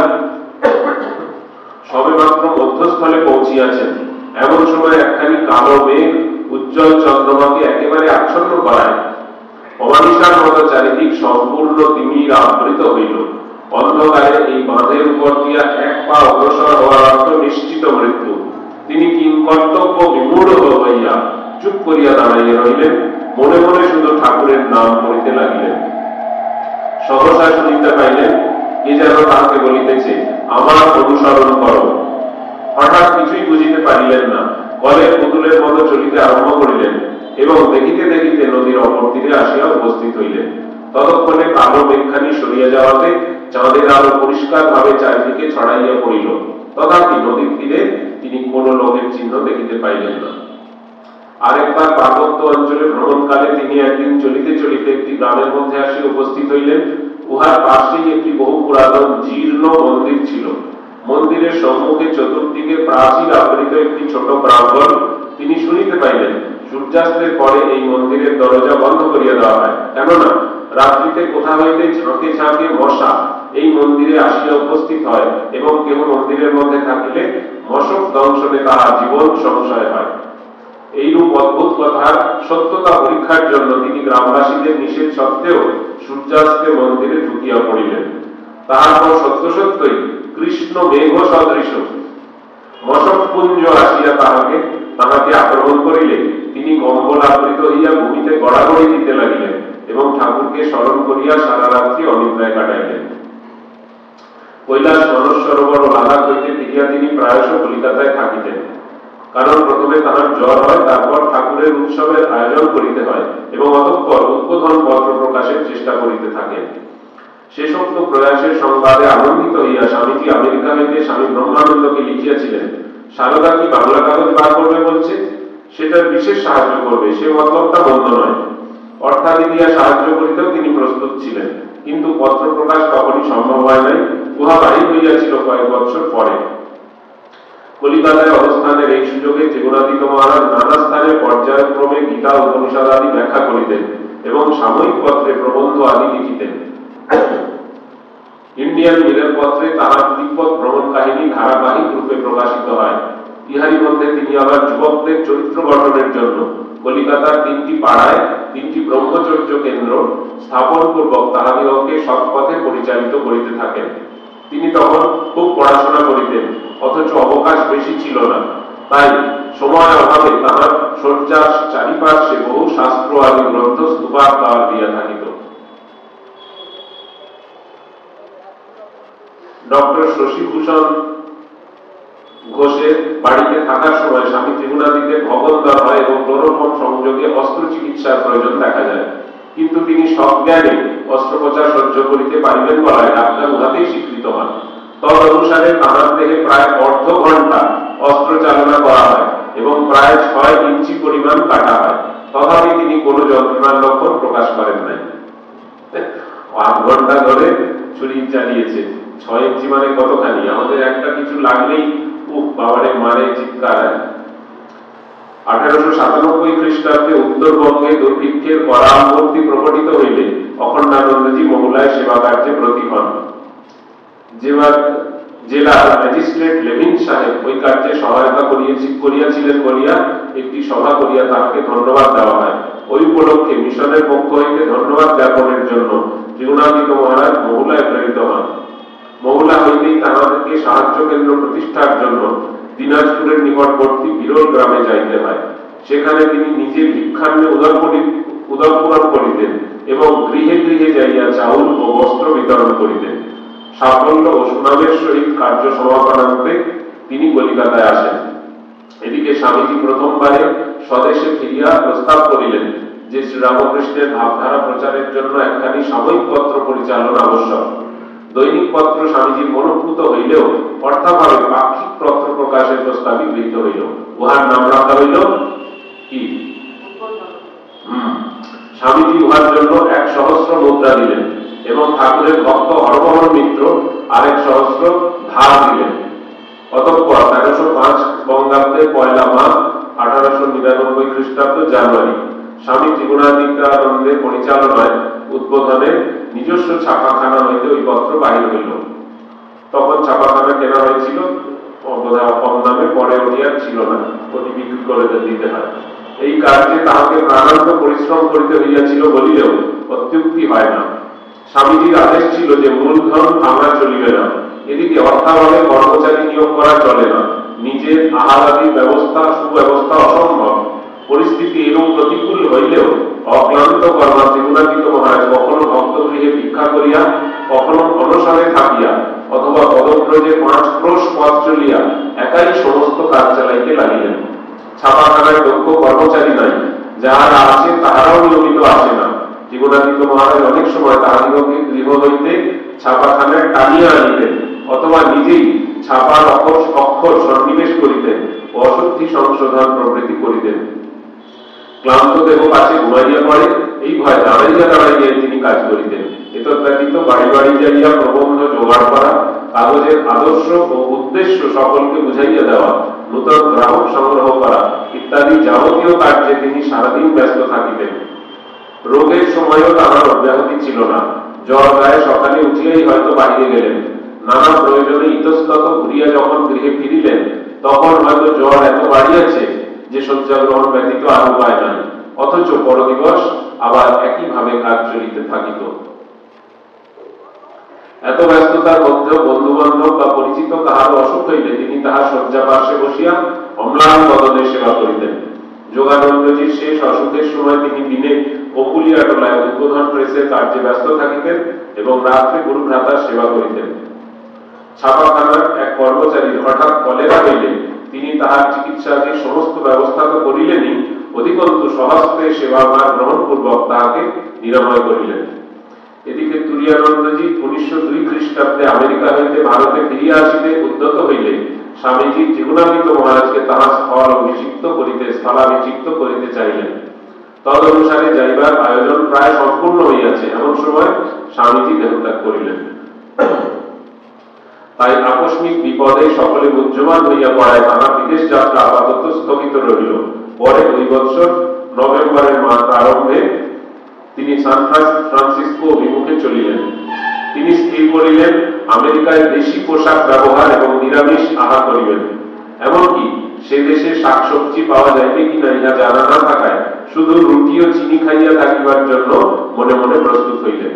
সবে মাত্র মধ্যস্থলে পৌঁছিয়াছেন। এমন সময় একখানি কালো মেঘ উজ্জ্বল চন্দ্রমাকে একেবারে আচ্ছন্ন করায়। অমানিসার মতো চারিদিক সম্পূর্ণ তিমির আবৃত হইল। অন্ধকারে এই বাঁধের উপর দিয়া এক পা অগ্রসর হওয়ার অর্থ নিশ্চিত মৃত্যু। তিনি কিংকর্তব্য বিমূঢ় হইয়া চুপ করিয়া দাঁড়াইয়া রহিলেন, মনে মনে শুধু ঠাকুরের নাম করিতে লাগিলেন। সহসা শুনিতে পাইলেন কে যেন তাহাকে বলিতেছে, আমার অনুসরণ করো। হঠাৎ কিছুই বুঝিতে পারিলেন না, কলের পুতুলের মতো চলিতে আরম্ভ করিলেন এবং দেখিতে দেখিতে নদীর অপর তীরে আসিয়া উপস্থিত হইলেন। ততক্ষণে কালো মেঘখানি সরিয়া যাওয়াতে চাঁদের আলো পরিষ্কার ভাবে চারিদিকে ছড়াইয়া পড়িল। তথাপি নদীর তীরে তিনি কোন লোকের চিহ্ন দেখিতে পাইলেন না। আরেকবার পার্বত্য অঞ্চলে ভ্রমণকালে তিনি একদিন চলিতে চলিতে একটি গ্রামের মধ্যে আসি উপস্থিত হইলেন। উহার পাশেই একটি বহু পুরাতন জীর্ণ মন্দির ছিল। মন্দিরের সম্মুখে চতুর্দিকে প্রাচীর আবৃত একটি ছোট প্রাঙ্গণ। তিনি শুনিতে পাইলেন সূর্যাস্তের পরে এই মন্দিরের দরজা বন্ধ করিয়া দেওয়া হয়, কেননা রাত্রিতে কোথা হইতে ঝাঁকে ঝাঁকে মশা এই মন্দিরে আসিয়া উপস্থিত হয় এবং কেহ মন্দিরের মধ্যে থাকিলে মশক দংশনে তাহার জীবন সংশয় হয়। এইরূপ অদ্ভুত কথার সত্যতা পরীক্ষার জন্য তিনি গ্রামবাসীদের নিষেধ সত্ত্বেও সূর্যাস্তে মন্দিরে ঢুকিয়া পড়িলেন। তাহার পর সত্য সত্যই কৃষ্ণ মেঘ সদৃশ মশক পুঞ্জ আসিয়া তাহাকে আক্রমণ করিলে তিনি কম্বল আবৃত হইয়া ভূমিতে গড়াগড়ি দিতে লাগিলেন এবং ঠাকুরকে স্মরণ করিয়া সারা রাত্রি অনিদ্রায় কাটাইলেন। কৈলাস, মানস সরোবর ও লাদাখ হইতে ফিরিয়া তিনি প্রায়শ কলিকাতায় থাকিতেন। কারণ প্রথমে তাহার জ্বর হয়, তারপর ঠাকুরের উৎসবের আয়োজন করিতে হয় এবং অতঃপর উদ্বোধন পত্র প্রকাশের চেষ্টা করিতে থাকেন। শেষোক্ত প্রয়াসের সংবাদে আনন্দিত হইয়া স্বামীজি আমেরিকা হইতে স্বামী ব্রহ্মানন্দকে লিখিয়াছিলেন, সারদা কি বাংলা কাগজ বার করবে বলছে, সেটার বিশেষ সাহায্য করবে, সে মতলবটা মন্দ নয়। অর্থাদি দিয়া সাহায্য করিতেও তিনি প্রস্তুত ছিলেন, কিন্তু পত্র প্রকাশ তখনই সম্ভব হয় নাই। উহা বাহির হইয়াছিল কয়েক বছর পরে। কলিকাতায় অবস্থানের এই সুযোগে ত্রিগুণাতীত মহারাজ নানা স্থানে পর্যায়ক্রমে গীতা উপনিষদ আদি ব্যাখ্যা করিতেন এবং সাময়িক পত্রে প্রবন্ধ আদি লিখিতেন। ইন্ডিয়ান মিরর পত্রে তাহার তিব্বত ভ্রমণ কাহিনী ধারাবাহিক রূপে প্রকাশিত হয়। ইহারি মধ্যে তিনি আবার যুবকদের চরিত্র গঠনের জন্য কলিকাতার 3টি পাড়ায় 3টি ব্রহ্মচর্য কেন্দ্র স্থাপন পূর্বক তাহাদিগকে সৎপথে পরিচালিত করিতে থাকেন। তিনি তখন খুব পড়াশোনা করিতেন, অথচ অবকাশ বেশি ছিল না, তাই সময় অভাবে তাহার শয্যার চারিপার্শ্বে বহু শাস্ত্র আদি গ্রন্থ স্তূপাকার দিয়া থাকিত। ডক্টর শশীভূষণ ঘোষের বাড়িতে থাকার সময় স্বামী ত্রিগুণাতীতের ভগবদ্বার হয় এবং ক্লোরোফর্ম সংযোগে অস্ত্র চিকিৎসার প্রয়োজন দেখা যায়, কিন্তু তিনি সজ্ঞানে অস্ত্রোপচার সহ্য করিতে পারিবেন বলায় ডাক্তার উহাতেই স্বীকৃত হন। তদ অনুসারে তাহার দেহে প্রায় অর্ধ ঘন্টা অস্ত্র চালনা করা হয় এবং প্রায় 6 ইঞ্চি পরিমাণ কাটা হয়। তথাপি তিনি কোনো যন্ত্রণার লক্ষণ প্রকাশ করেন নাই। 8 ঘন্টা ধরে ছুরি চালিয়েছে, 6 ইঞ্চি মানে কতখানি, আমাদের একটা কিছু লাগলেই বাবারে মারে চিৎকার। 1897 খ্রিস্টাব্দে উত্তরবঙ্গে দুর্ভিক্ষের পরামূর্তি প্রকটিত হইলে অখণ্ডানন্দজি মহুলায় সেবা কার্যে ব্রতী হন। জেলার ম্যাজিস্ট্রেট লেভিন সাহেব ওই কার্যে সহায়তা করিয়াছিলেন বলিয়া একটি সভা করিয়া তাহাকে ধন্যবাদ দেওয়া হয়। ওই উপলক্ষে মিশনের পক্ষ হইতে ধন্যবাদ জ্ঞাপনের জন্য ত্রিগুণাতীত মহারাজ মহুলায় প্রেরিত হন। মহুলা হইতেই তাহাদেরকে সাহায্য কেন্দ্র প্রতিষ্ঠার জন্য দিনাজপুরের নিকটবর্তী বিরল গ্রামে যাইতে হয়। সেখানে তিনি নিজে ভিক্ষান্নে উদরপূরণ করিতেন এবং গৃহে গৃহে যাইয়া চাউল ও বস্ত্র বিতরণ করিতেন। সাফল্য ও সুনামের সহিত কার্য সমাপনান্তে তিনি কলিকাতায় আসেন। এদিকে স্বামীজি প্রথমবারে স্বদেশে ফিরিয়া প্রস্তাব করিলেন যে শ্রীরামকৃষ্ণের ভাবধারা প্রচারের জন্য একখানি সাময়িক পত্র পরিচালনা আবশ্যক। দৈনিক পত্র স্বামীজির মনোভূত হইলেও অর্থাভাবে পাক্ষিক পত্র প্রকাশের প্রস্তাবই গৃহীত হইল। উহার নাম রাখা হইল কি? স্বামীজি উহার জন্য 1,000 মুদ্রা দিলেন এবং ঠাকুরের ভক্ত হরমোহন মিত্র 1,000 ধার দিলেন। অতঃপর 1305 বঙ্গাব্দে 1 মাঘ 1899 খ্রিস্টাব্দ জানুয়ারি স্বামী ত্রিগুণাতীতানন্দের পরিচালনায় উদ্বোধনে নিজস্ব ছাপাখানা হইতে ওই পত্র বাহির হইল। তখন ছাপাখানা কেনা হয়েছিল কম দামে, পরে ওটি আর ছিল না, ওটি বিক্রি করে দিতে হয়। এই কার্যে তাহাকে প্রাণান্ত পরিশ্রম করিতে হইয়াছিল বলিলেও অত্যুক্তি হয় না। স্বামীজির আদেশ ছিল যে মূলধন ভাঙা চলিবে না। এদিকে অর্থাভাবে কর্মচারী নিয়োগ করা চলে না, নিজের আহারাদির ব্যবস্থা সুব্যবস্থা অসম্ভব। পরিস্থিতি এরূপ প্রতিকূল হইলেও অক্লান্ত কর্মা ত্রিগুণাতীত মহারাজ কখনো ভক্তগৃহে ভিক্ষা করিয়া, কখনো অনশনে থাকিয়া, অথবা পদব্রজে 5 ক্রোশ পথ চলিয়া একাই সমস্ত কাজ চালাইতে লাগিলেন। ছাপাখানায় দক্ষ কর্মচারী নাই, যাহারা আছে তাহারাও নিয়মিত আসে না। ত্রিগুণাতীত মহারাজ অনেক সময় তাহাদিগকে গৃহ হইতে ছাপাখানায় টানিয়া আনিতেন, অথবা নিজেই ছাপার অক্ষর সন্নিবেশ করিতেন ও অশুদ্ধি সংশোধন প্রভৃতি করিতেন। ক্লান্ত দেহ কাছে ঘুমাইয়া পড়ে, এই ভয় দাঁড়াইয়া তিনি কাজ করিতেন। এতদ ব্যতীত বাড়ি বাড়ি যাইয়া প্রবন্ধ জোগাড় করা, কাগজের আদর্শ ও উদ্দেশ্য সকলকে বুঝাইয়া দেওয়া, নূতন গ্রাহক সংগ্রহ করা ইত্যাদি যাবতীয় কার্যে তিনি সারাদিন ব্যস্ত থাকিতেন। রোগের সময়ও তাহার অব্যাহতি ছিল না। জ্বর গায়ে সকালে উঠিয়াই হয়তো বাহিরে গেলেন। নানা প্রয়োজনে ইতস্তত ঘুরিয়া যখন গৃহে ফিরিলেন, তখন হয়তো জ্বর এত বাড়িয়াছে যে শয্যা গ্রহণ ব্যতীত আর উপায় নাই। অথচ পরদিবস আবার একইভাবে কাজ চলিতে থাকিত। এত ব্যস্ততার মধ্যেও বন্ধু বান্ধব বা পরিচিত কাহার অসুখ হইলে তিনি তাহার শয্যা পার্শ্বে বসিয়া অম্লান বদনে সেবা করিতেন। যোগানন্দজির শেষ অসুখের সময় তিনি দিনে কপুলিয়াটোলায় উদ্বোধন প্রেসের কার্যে ব্যস্ত থাকিতেন এবং রাত্রে গুরু ভ্রাতার সেবা করিতেন। ছাপাখানার এক কর্মচারীর হঠাৎ কলেরা হইলে তিনি তাহার চিকিৎসাদি সমস্ত ব্যবস্থা তো করিলেনই, অধিকন্তু সহস্তে সেবাভার গ্রহণ পূর্বক তাহাকে নিরাময় করিলেন। এদিকে তুরিয়ানন্দজি 1902 খ্রিস্টাব্দে আমেরিকা হইতে ভারতে ফিরিয়া আসিতে উদ্যত হইলে স্বামীজি ত্রিগুণাতীত মহারাজকে তাহার স্থলাভিষিক্ত করিতে চাইলেন। তদ অনুসারে যাইবার আয়োজন প্রায় সম্পূর্ণ হইয়াছে, এমন সময় স্বামীজি দেহত্যাগ করিলেন। তাই আকস্মিক বিপদে সকলে মুহ্যমান হইয়া পড়ায় তাহার বিদেশ যাত্রা আপাতত স্থগিত রহিল। পরে ওই বৎসর নভেম্বরের মাস আরম্ভে তিনি সান ফ্রান্সিসকো অভিমুখে চলিলেন। তিনি স্থির করিলেন আমেরিকায় দেশি পোশাক ব্যবহার এবং নিরামিষ আহার করিবেন। এমনকি সে দেশে শাকসবজি পাওয়া যাইবে কিনা ইহা জানা না থাকায় শুধু রুটি ও চিনি খাইয়া থাকিবার জন্য মনে মনে প্রস্তুত হইলেন।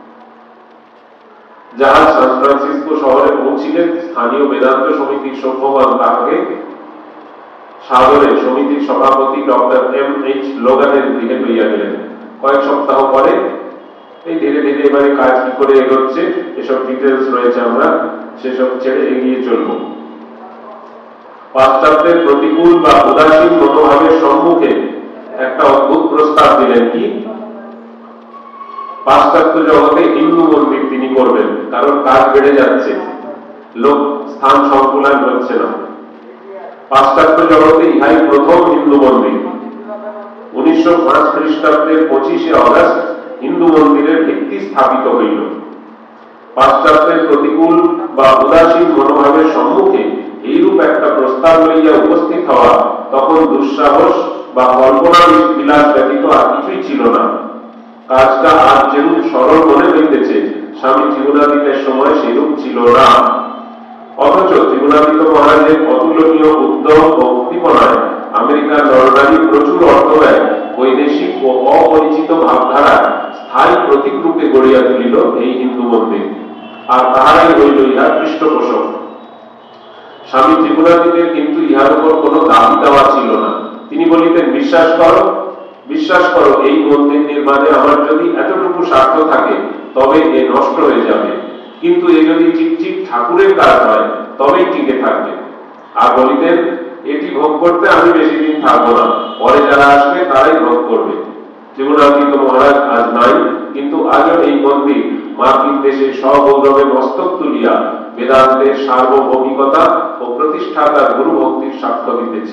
যাহা সান ফ্রান্সিসকো শহরে পৌঁছিলেন, স্থানীয় বেদান্ত সমিতির সভ্যগণ তাহাকে সাদরে সমিতির সভাপতি ডক্টর M.H. লোগানের গৃহে লইয়া গেলেন। কয়েক সপ্তাহ পরে এই ধীরে ধীরে এবারে কাজ কি করে এগোচ্ছে এসব ডিটেলস রয়েছে, আমরা সেসব ছেড়ে এগিয়ে চলব। পাশ্চাত্যের প্রতিকূল বা উদাসীন মনোভাবের সম্মুখে একটা অদ্ভুত প্রস্তাব দিলেন। কি? পাশ্চাত্য জগতে হিন্দু মন্দির তিনি করবেন, কারণ কাজ বেড়ে যাচ্ছে, লোক স্থান সংকুলান হচ্ছে না। পাশ্চাত্য জগতে ইহাই প্রথম হিন্দু মন্দির। 1905 খ্রিস্টাব্দের 25শে অগস্ট হিন্দু মন্দিরের ভিত্তি স্থাপিত হইল। পাশ্চাত্যের প্রতিকূল বা উদাসীন মনোভাবের সম্মুখে এইরূপ একটা প্রস্তাব লইয়া উপস্থিত হওয়া তখন দুঃসাহস বা কল্পনা বিলাস ব্যতীত আর কিছুই ছিল না। কাজটা আজ যেরূপ সরল মনে হইতেছে, স্বামী ত্রিগুণাতীতের সময় সেরূপ ছিল না। অথচ ত্রিগুণাতীত মহারাজের অতুলনীয় উদ্যম ও উদ্দীপনায় আমেরিকার নরনারী প্রচুর অর্থ ব্যয় বৈদেশিক ও অপরিচিত ভাবধারা স্থায়ী প্রতীক রূপে গড়িয়া তুলিল এই হিন্দু মন্দির, আর তাহারাই হইল ইহার পৃষ্ঠপোষক। স্বামী ত্রিগুণাতীতের কিন্তু ইহার উপর কোন দাবি দেওয়া ছিল না। তিনি বলিতেন, বিশ্বাস করো এই মন্দির নির্মাণে আমার যদি এতটুকু স্বার্থ থাকে তবে এ নষ্ট হয়ে যাবে, কিন্তু এ যদি চিকচিক ঠাকুরের কাজ হয় তবেই টিকে থাকবে। আর বলিতেন, এটি ভোগ করতে আমি বেশি দিন থাকবো না, পরে যারা আসবে তারাই ভোগ করবে। ত্রিগুণাতীত মহারাজ আজ নাই, কিন্তু আজও এই মন্দির মার্কিন দেশে সগৌরবে মস্তক তুলিয়া বেদান্তের সার্বভৌমিকতা ও প্রতিষ্ঠাতার গুরু ভক্তির সাক্ষ্য দিতেছে।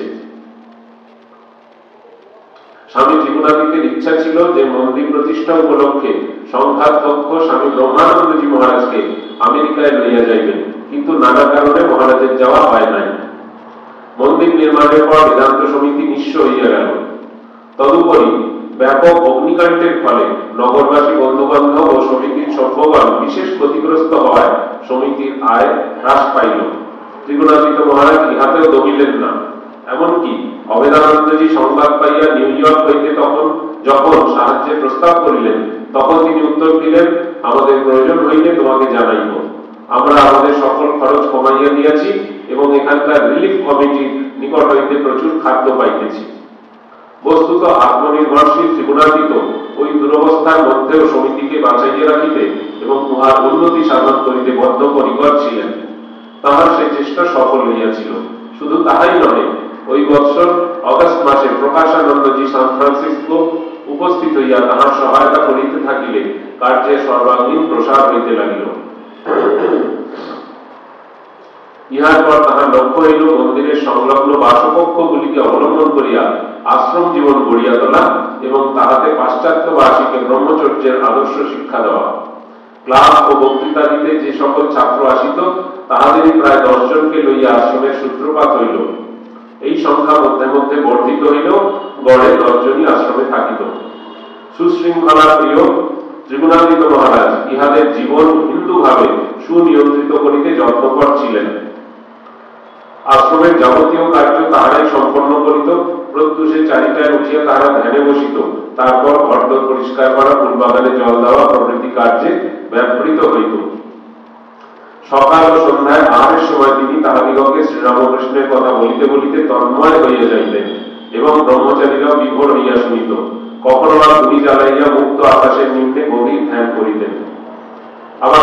স্বামী ত্রিগুণাতীতের ইচ্ছা ছিল যে মন্দির প্রতিষ্ঠা উপলক্ষে সংখ্যাধ্যক্ষ স্বামী ব্রহ্মানন্দজি মহারাজকে আমেরিকায় লইয়া যাইবেন, কিন্তু নানা কারণে মহারাজের যাওয়া হয় নাই। মন্দির নির্মাণের পর বেদান্ত সমিতি নিঃস্ব হইয়া গেল। তদুপরি ব্যাপক অগ্নিকাণ্ডের ফলে নগরবাসী বন্ধুবান্ধব ও সমিতির সভ্যগণ বিশেষ ক্ষতিগ্রস্ত হওয়ায় সমিতির আয় হ্রাস পাইল। ত্রিগুণাতীত মহারাজ ইহাতেও দমিলেন না। এমনকি অবেদানন্দজি সংবাদ পাইয়া নিউ ইয়র্ক হইতে যখন সাহায্যের প্রস্তাব করিলেন, তখন তিনি উত্তর দিলেন, আমাদের প্রয়োজন হইলে তোমাকে জানাইব। আমরা আমাদের সকল খরচ কমাইয়া দিয়াছি এবং এখানকার রিলিফ কমিটির নিকট হইতে প্রচুর খাদ্য পাইতেছি। বস্তুত আত্মনির্ভরশীল ত্রিগুণাতীত ওই দুরবস্থার মধ্যেও সমিতিকে বাঁচাইয়া রাখিতে এবং উহার উন্নতি সাধন করিতে বদ্ধপরিকর ছিলেন। তাহার সেই চেষ্টা সফল হইয়াছিল। শুধু তাহাই নহে, ওই বৎসর অগস্ট মাসে প্রকাশানন্দজি সান ফ্রান্সিসকো উপস্থিত হইয়া তাহার সহায়তা করিতে থাকিলে কার্যের সর্বাঙ্গীন প্রসার হইতে লাগিল। ইহার পর তাহার লক্ষ্য হইল মন্দিরের সংলগ্ন বাসকক্ষগুলিকে অবলম্বন করিয়া আশ্রম জীবন গড়িয়া তোলা এবং তাহাতে পাশ্চাত্যবাসীকে ব্রহ্মচর্যের আদর্শ শিক্ষা দেওয়া। ক্লাস ও বক্তৃতা দিতে যে সকল ছাত্র আসিত, তাহাদেরই প্রায় 10 জনকে লইয়া আশ্রমের সূত্রপাত হইল। এই সংখ্যা মধ্যে মধ্যে বর্ধিত হইল, গড়ে 10 জনই আশ্রমে থাকিত। সুশৃঙ্খলা প্রিয় ত্রিগুণাতীত মহারাজ ইহাদের জীবন হিন্দু ভাবে সুনিয়ন্ত্রিত করিতে যত্নপর ছিলেন। আশ্রমের যাবতীয় কার্য তাহারাই সম্পন্ন করিত। প্রত্যুষে 4টায় উঠিয়া তাহারা ধ্যানে বসিত, তারপর ঘরদোর পরিষ্কার করা, ফুলবাগানে জল দেওয়া প্রভৃতি কার্যে ব্যাপৃত হইত। সকাল ও সন্ধ্যায় আহারের সময় তিনি তাহাদিগকে শ্রীরামকৃষ্ণের কথা বলিতে বলিতে তন্ময় হইয়া যাইতেন এবং ব্রহ্মচারীরাও বিভোর হইয়া শুনিত। কখনো বা ধূলি জ্বালাইয়া মুক্ত আকাশের নিম্নে গভীর ধ্যান করিতেন। আবার সপ্তাহে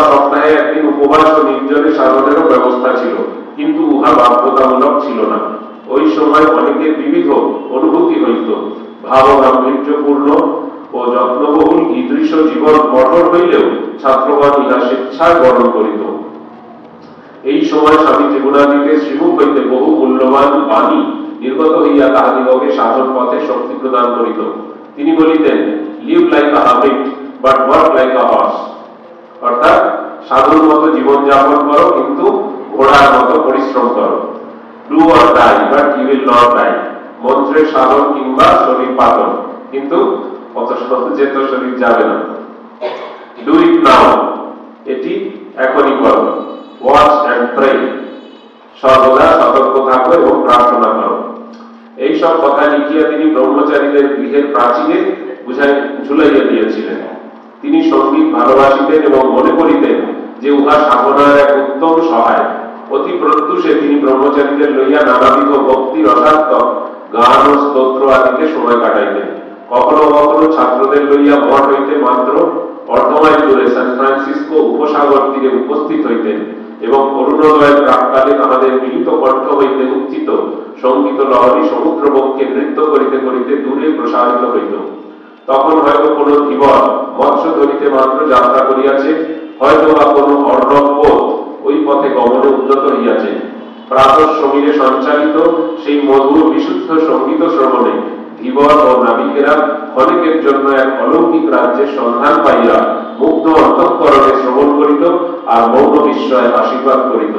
সেখানে একদিন উপবাস ও নির্জনে সাধনেরও ব্যবস্থা ছিল, কিন্তু উহা বাধ্যতামূলক ছিল না। ওই সময় অনেকের বিবিধ অনুভূতি হইত। ভাব গাম্ভীর্যপূর্ণ ও যত্নবহুল ঈদৃশ জীবন কঠোর হইলেও ছাত্রগণ ইহা স্বেচ্ছায় বরণ করিত। এই সময় স্বামী ত্রিগুণাতীতে শ্রীমুখ হইতে বহু মূল্যবান বাণী নির্গত হইয়া তাহাদিগকে সাধন পথে শক্তি প্রদান করিত। তিনি বলিতেন, live like a hermit but work like a horse, অর্থাৎ সাধুর মতো জীবন যাপন করো কিন্তু ঘোড়ার মতো পরিশ্রম করো। Do or die but you will not die, মন্ত্রের সাধন কিংবা শরীর পাতন, কিন্তু অত সহজে তো শরীর যাবে না। ডু ইট নাও, এটি এখনই করো। ওয়াচ এন্ড প্রে, সর্বদা সতর্ক থাকো এবং প্রার্থনা করো। এইসব কথা লিখিয়া তিনি ব্রহ্মচারীদের গৃহের প্রাচীরে ঝুলাইয়া দিয়েছিলেন। তিনি সঙ্গীত ভালোবাসিতেন এবং মনে করিতেন যে উহা সাধনার এক উত্তম সহায়। অতি প্রত্যুষে তিনি ব্রহ্মচারীদের লইয়া নানাবিধ ভক্তি রসাত্মক গান ও স্তোত্র আদিতে সময় কাটাইতেন। কখনো কখনো ছাত্রদের লইয়া মঠ হইতে মাত্র অর্ধমাইল দূরে সান ফ্রান্সিসকো উপসাগর তীরে উপস্থিত হইতেন এবং অরুণোদয়ের প্রাককালে আমাদের মিলিত কণ্ঠ হইতে উচ্চিত সঙ্গীত লহরী সমুদ্র বক্ষে নৃত্য করিতে করিতে দূরে প্রসারিত হইত। তখন হয়তো কোন ধীবর মৎস্য ধরিতে মাত্র যাত্রা করিয়াছে, হয়তো বা কোন অর্ণব পথ ওই পথে গমনে উদ্যত হইয়াছে। প্রাতঃ সমীরে সঞ্চালিত সেই মধুর বিশুদ্ধ সঙ্গীত শ্রবণে ধীবর ও নাবিকেরা অনেকের জন্য এক অলৌকিক রাজ্যের সন্ধান পাইয়া মুগ্ধ অন্তঃকরণে শ্রবণ করিত আর মৌন বিস্ময়ে আশীর্বাদ করিত।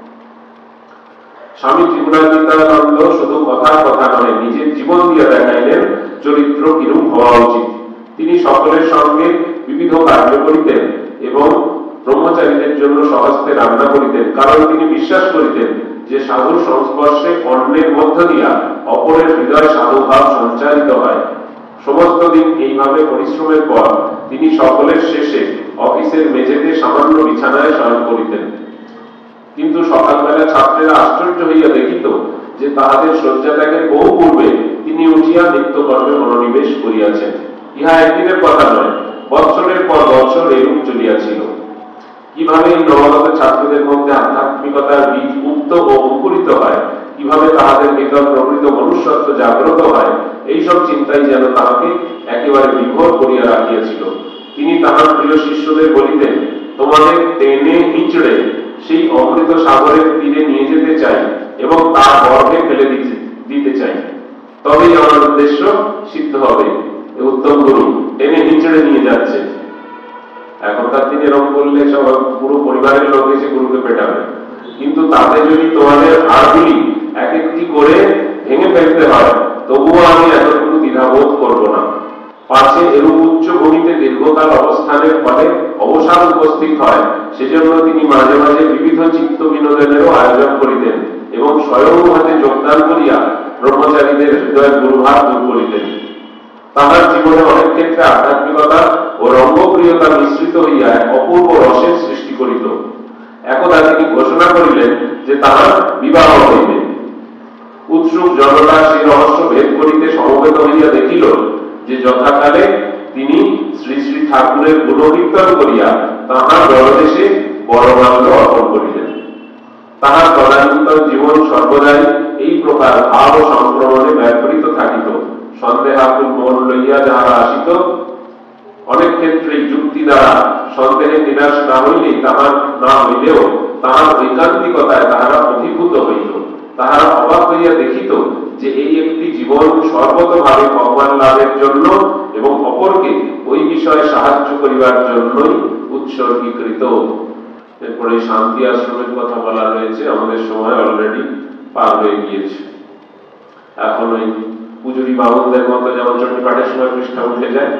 স্বামী ত্রিগুণাতীতানন্দ শুধু কথার কথা নয়, নিজের জীবন দিয়ে দেখাইলেন চরিত্র কিরূপ হওয়া উচিত। তিনি সকলের সঙ্গে বিবিধ কার্য করিতেন এবং ব্রহ্মচারীদের জন্য সহস্তে রান্না করিতেন, কারণ তিনি বিশ্বাস করিতেন যে সাধুর সংস্পর্শে অন্যের মধ্য দিয়া অপরের হৃদয় সাধুভাব সঞ্চারিত হয়। সমস্ত দিন এইভাবে পরিশ্রমের পর তিনি সকলের শেষে অফিসের মেঝেতে সামান্য বিছানায় শয়ন করিতেন। কিন্তু সকালবেলা ছাত্রেরা আশ্চর্য হইয়া দেখিত যে তাহাদের শয্যা ত্যাগের বহু পূর্বে তিনি উঠিয়া নিত্যকর্মে মনোনিবেশ করিয়াছেন। ইহা একদিনের কথা নয়, বৎসরের পর বৎসর এরূপ চলিয়াছিল। কিভাবে এই নবাগত ছাত্রদের মধ্যে আধ্যাত্মিকতার বীজ উক্ত ও অঙ্কুরিত হয়, কিভাবে তাহাদের ভিতর প্রকৃত মনুষ্যত্ব জাগ্রত হয়, এইসব চিন্তাই যেন তাহাকে একেবারে বিভোর করিয়া রাখিয়াছিল। তিনি তাহার প্রিয় শিষ্যদের বলিতেন, তোমাদের টেনে হিঁচড়ে সেই অমৃত সাগরের তীরে নিয়ে যেতে চাই এবং তার গর্ভে ফেলে দিতে চাই, তবেই আমার উদ্দেশ্য সিদ্ধ হবে। উত্তম গুরু টেনে হিঁচড়ে নিয়ে যাচ্ছে। এখনকার দিনে এরকম করলে সব পুরো পরিবারের লোক এসে গুরুকে পেটাবে, কিন্তু তাতে যদি তোমাদের হাড়গুলি এক একটি করে ভেঙে ফেলতে হয়, তবুও আমি এতটুকু দ্বিধাবোধ করবো না। পাছে এরূপ উচ্চ ভূমিতে দীর্ঘকাল অবস্থানের ফলে অবসাদ উপস্থিত হয়, সেজন্য তিনি মাঝে মাঝে বিবিধ চিত্ত বিনোদনেরও আয়োজন করিতেন এবং স্বয়ং হাতে যোগদান করিয়া ব্রহ্মচারীদের হৃদয়ের দুর্ভাগ দূর করিতেন। তাহার জীবনে অনেক ক্ষেত্রে আধ্যাত্মিকতা ও রঙ্গপ্রিয়তা মিশ্রিত হইয়া এক অপূর্ব রসের সৃষ্টি করিত। একদা তিনি ঘোষণা করিলেন যে তাহার বিবাহ হইবে। উৎসুক জনতা সেই রহস্য ভেদ করিতে সমবেত হইয়া দেখিল যে যথাকালে তিনি শ্রী শ্রী ঠাকুরের গুণকীর্তন করিয়া তাহার জনদেশে বড়মাল্য অর্পণ করিলেন। তাহার তদানীন্তন জীবন সর্বদাই এই প্রকার ভাব ও সংক্রমণে ব্যাপৃত থাকিত। সন্দেহাকুল মন লইয়া যাহারা আসিত, অনেক ক্ষেত্রেই যুক্তি দ্বারা সন্দেহে নিরাশ না হইলেও তাহার ঐকান্তিকতায় তাহারা অভিভূত হইত। তাহারা অবাক হইয়া দেখিত যে এই একটি জীবন সর্বতভাবে ভগবান লাভের জন্য এবং অপরকে ওই বিষয়ে সাহায্য করিবার জন্যই উৎসর্গীকৃত। এরপরে শান্তি আশ্রমের কথা বলা রয়েছে। আমাদের সময় অলরেডি পার হয়ে গিয়েছে। এখন ওই পুজুরি বাবুদের মতো যেমন চণ্ডী পাঠের সময় পৃষ্ঠা উঠে যায়,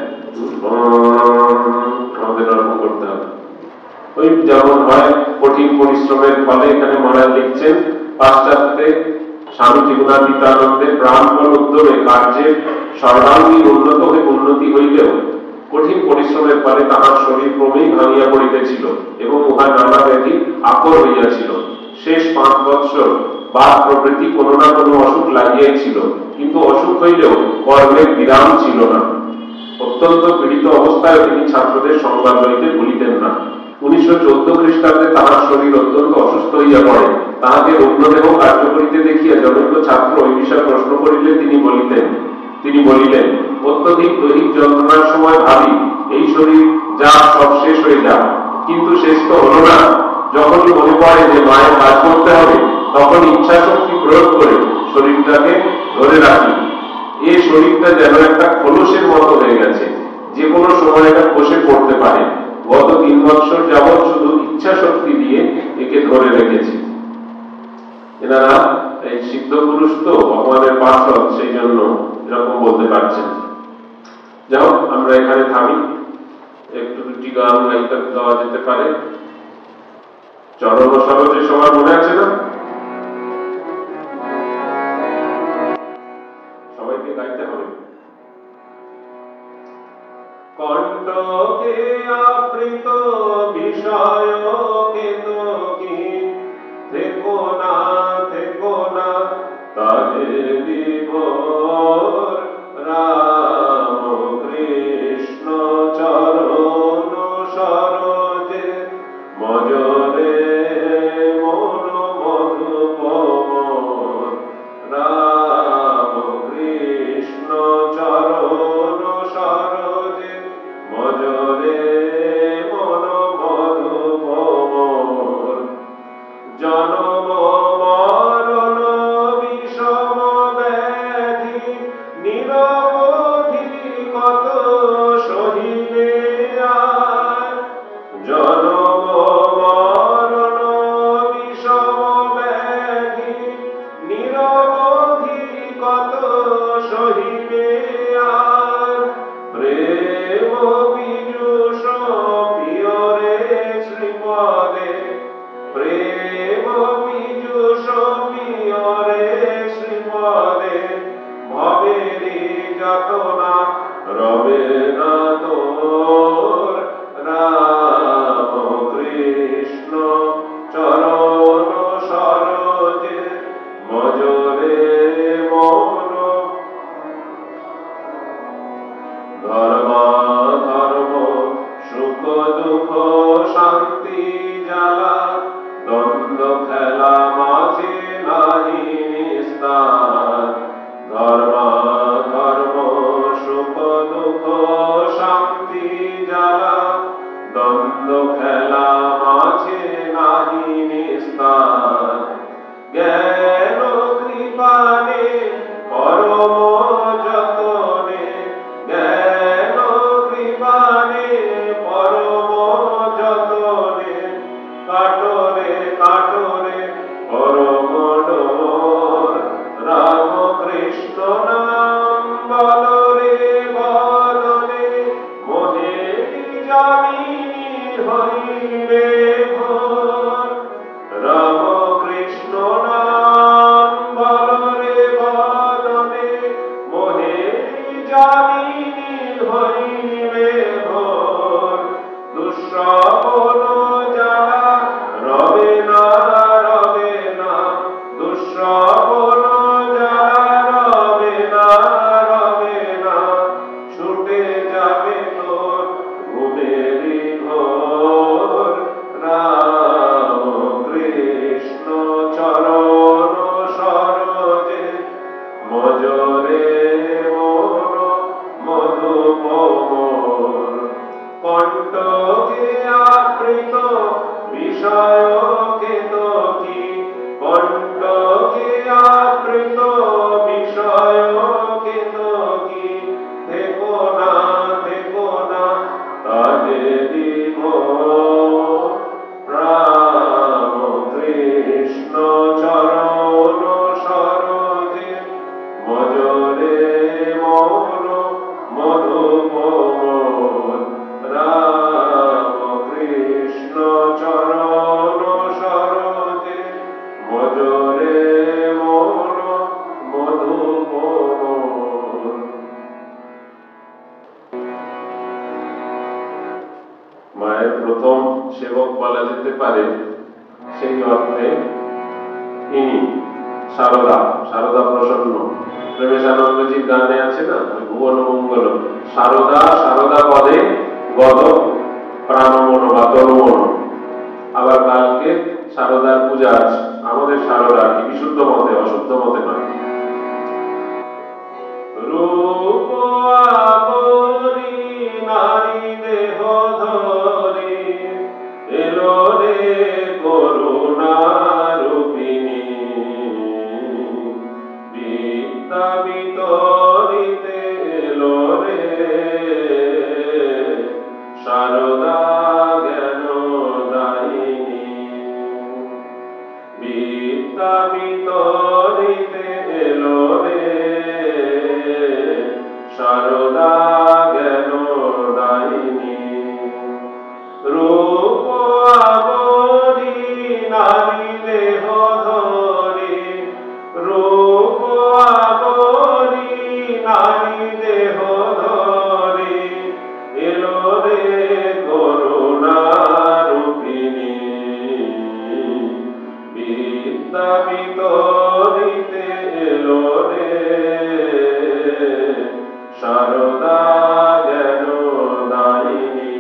আমাদের ওরকম করতে হবে। ওই যেমন হয় কঠিন পরিশ্রমের ফলে এখানে মহারাজ লিখছেন, পাশ্চাত্যে স্বামী ত্রিগুণাতীতানন্দের প্রাণপণ উদ্যমে কার্যের সর্বাঙ্গীন উন্নতি হইলেও কঠিন পরিশ্রমের ফলে তাহার শরীর ক্রমেই ভাঙিয়া পড়িতেছিল এবং উহা নানা ব্যাধি আকর হইয়াছিল। শেষ 5 বৎসর বাদ প্রভৃতি কোনো না কোনো অসুখ লাগিয়াছিল, কিন্তু অসুখ হইলেও কর্মের বিরাম ছিল না। অত্যন্ত পীড়িত অবস্থায় তিনি ছাত্রদের সংবাদ লইতে ভুলিতেন না। 1914 খ্রিস্টাব্দে তাহার শরীর অত্যন্ত অসুস্থ হইয়া পড়ে। তাহাকে রুগ্নদেহ কার্য করিতে দেখিয়া জনৈক ছাত্র ওই বিষয়ে প্রশ্ন করিলে তিনি বলিলেন, অত্যধিক দৈহিক যন্ত্রণার সময় ভাবি এই শরীর যা সব শেষ হয়ে যাক, কিন্তু শেষ তো হলো না। যখনই মনে পড়ে যে মায়ের কাজ করতে হবে, তখন ইচ্ছা শক্তি প্রয়োগ করে শরীরটাকে ধরে রাখি। এই শরীরটা যেন একটা খোলসের মতো হয়ে গেছে, যে কোনো সময় এটা বসে পড়তে পারে। গত 3 বছর যাবৎ শুধু ইচ্ছা শক্তি দিয়ে একে ধরে রেখেছি। এনারা এই সিদ্ধ পুরুষ তো ভগবানের পার্ষদ, সেই জন্য এরকম বলতে পারছেন। যাও আমরা এখানে থামি, একটু দুটি গান গাওয়া যেতে পারে। চরণ সরোজে সবার মনে আছে না? সবাইকে গাইতে হবে। কণ্ঠকে আবৃত বিষয় কেতকী, থেকো না তাদের বিভোর। রামকৃষ্ণ চরণ সরোজে মজরে মন মধুপমর। রামকৃষ্ণ চরণ সরোজে মজরে মন মধুপমর। জনম মরণ বিষম ব্যাধি নিরবধি কত সহিবে আর। জনম মরণ বিষম ব্যাধি নিরবধি কত সহিবে আর। প্রেম পীযূষ পিয়রে শ্রীপদে, প্রেম পীযূষ পিয়রে শ্রীপদে। ভবেরি যাতনা রবে না তোর। রামকৃষ্ণ চরণ সরোজে মজরে মন। ধর্ম সুখ দুঃখ শান্তি জ্বালা, দ্বন্দ্ব খেলা মাঝে নাহি নিস্তার। ধর্ম সুখ দুঃখ শান্তি জ্বালা, দ্বন্দ্ব খেলা মাঝে নাহি নিস্তার। জ্ঞান কৃপানে পরম যতনে, জ্ঞান কৃপানে পরম যতনে। কাটরে পরম ডোর। রামকৃষ্ণ নাম বলরে বদনে, মোহে জামিনী হইবে ভোর। রামকৃষ্ণ নাম বলরে বদনে, মোহে জামিনী হইবে ভোর। দুঃশ্রবণ জ্বালা রবে না দুঃশ্রবণ জ্বালা রবে না। ছুটে যাবে তোর ঘুমেরি ঘোর। রামকৃষ্ণ চরণ সরোজে মজরে মন মধুপমর। কণ্ঠকে আবৃত বিষয় কেতকী, কণ্ঠকে আবৃত বিষয় কেতকী। থেকো না তাদের বিভোর। রামকৃষ্ণ চরণ সরোজে মজরে মন মধুপমর। রামকৃষ্ণ চরণ সরোজে মজরে মন মধুপমর। মায়ের প্রথম সেবক বলা যেতে পারে, সেই অর্থে ইনি সারদা প্রসন্ন। প্রেমেশানন্দজির গানে আছে না, ভুবন মঙ্গল। সারদা পদে গদ প্রাণমন বা তনুমন। আবার কালকে শারদার পূজা আছে, আমাদের শারদা কি বিশুদ্ধ মতে, অশুদ্ধ মতে নয়। রূপ আবরি নারী দেহ ধরি এলো রে করুণা রূপিণী, বিদ্যা বিতরিতে এলো রে শারদা জ্ঞান দায়িনী, বিদ্যা বিতরিতে এলো রে শারদা জ্ঞান দায়িনী। রূপ আবরি নারী দেহ ধরি, রূপ আবরি নারী দেহ ধরি এলো রে করুণা রূপিণী, বিদ্যা বিতরিতে এলো রে শারদা জ্ঞান দায়িনী।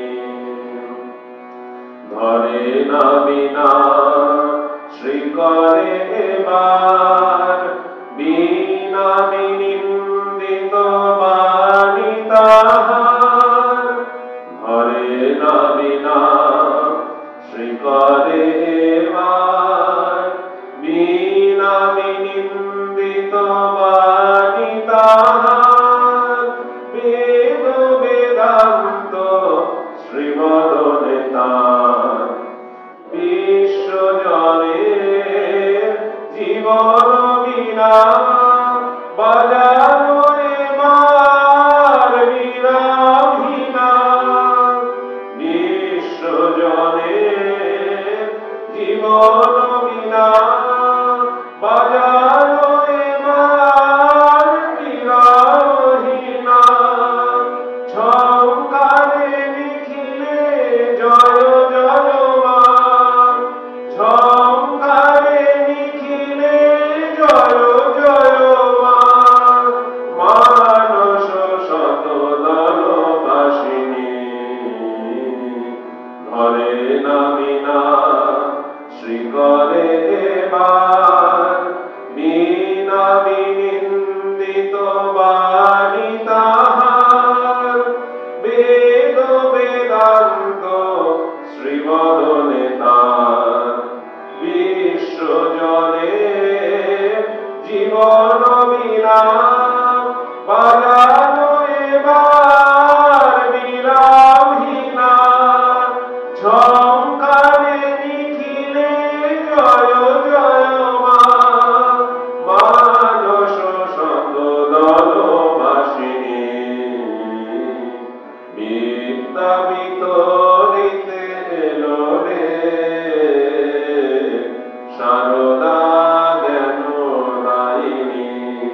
ধরে না বিনা শ্রী করে এবার, বিনা বিনিন্দিত বাণী তাহার। ধরে না বিনা শ্রী করে এবার, বিনা বিনিন্দিত বাণী তাহার। বেদ বেদান্ত শ্রীমদনে তার, বিশ্বজনে জীবন বিনা বাজানো এবার বিরাধীনা। বিশ্বজনে জীবন বিনা বাজানো এবার বিরাধীনা। ঝঙ্কারে নিখিলে জয় জয় মা, ঝঙ্কারে নিখিলে জয় জয় মা। মানস শতদল বাসিনী, ধরে না বিনা শ্রী করে এবার, বিনা বিনিন্দিত বাণী তাহার। বেদ বেদান্ত শ্রীমদনে তার, বিশ্বজনে জীবন বিনা বাজানো এবার বিরাধীনা। ঝঙ্কারে নিখিলে জয় জয় মা, মানস শতদল বাসিনী, বিদ্যা বিতরিতে এলো রে শারদা জ্ঞান দায়িনী।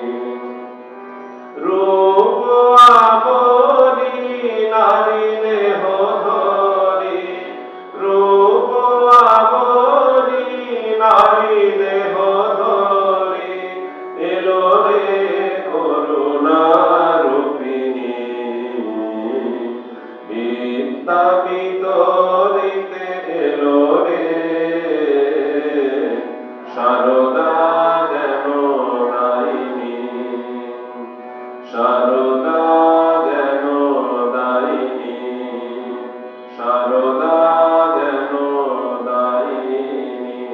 রূপ আবরি নারী দেহ ধরি, রূপ আবরি নারী দেহ ধরি এলো রে করুণা রূপিণী, বিদ্যা বিতরিতে এলো রে শারদা জ্ঞান দায়িনী, শারদা জ্ঞান দায়িনী, শারদা জ্ঞান দায়িনী।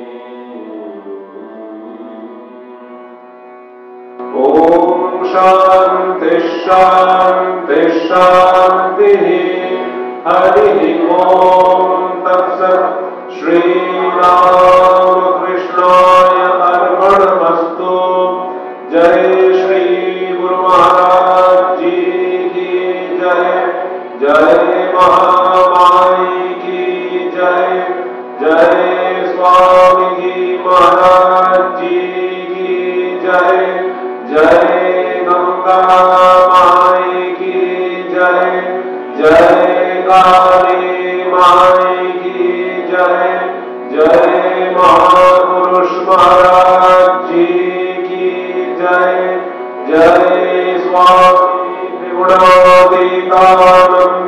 ওম শান্তি শান্তি শান্তি। হরি ওম তৎসৎ। শ্রী রামকৃষ্ণায় अर्पणमस्तु। जय श्री गुरु महाराज जी की जय। जय महामाई की जय। जय स्वामी जी महाराज जी की जय। जय गंगा माई की जय। जय काली माई की जय। जय महापुरुष महाराज जी की जय। जय स्वामी त्रिगुणातीतानंद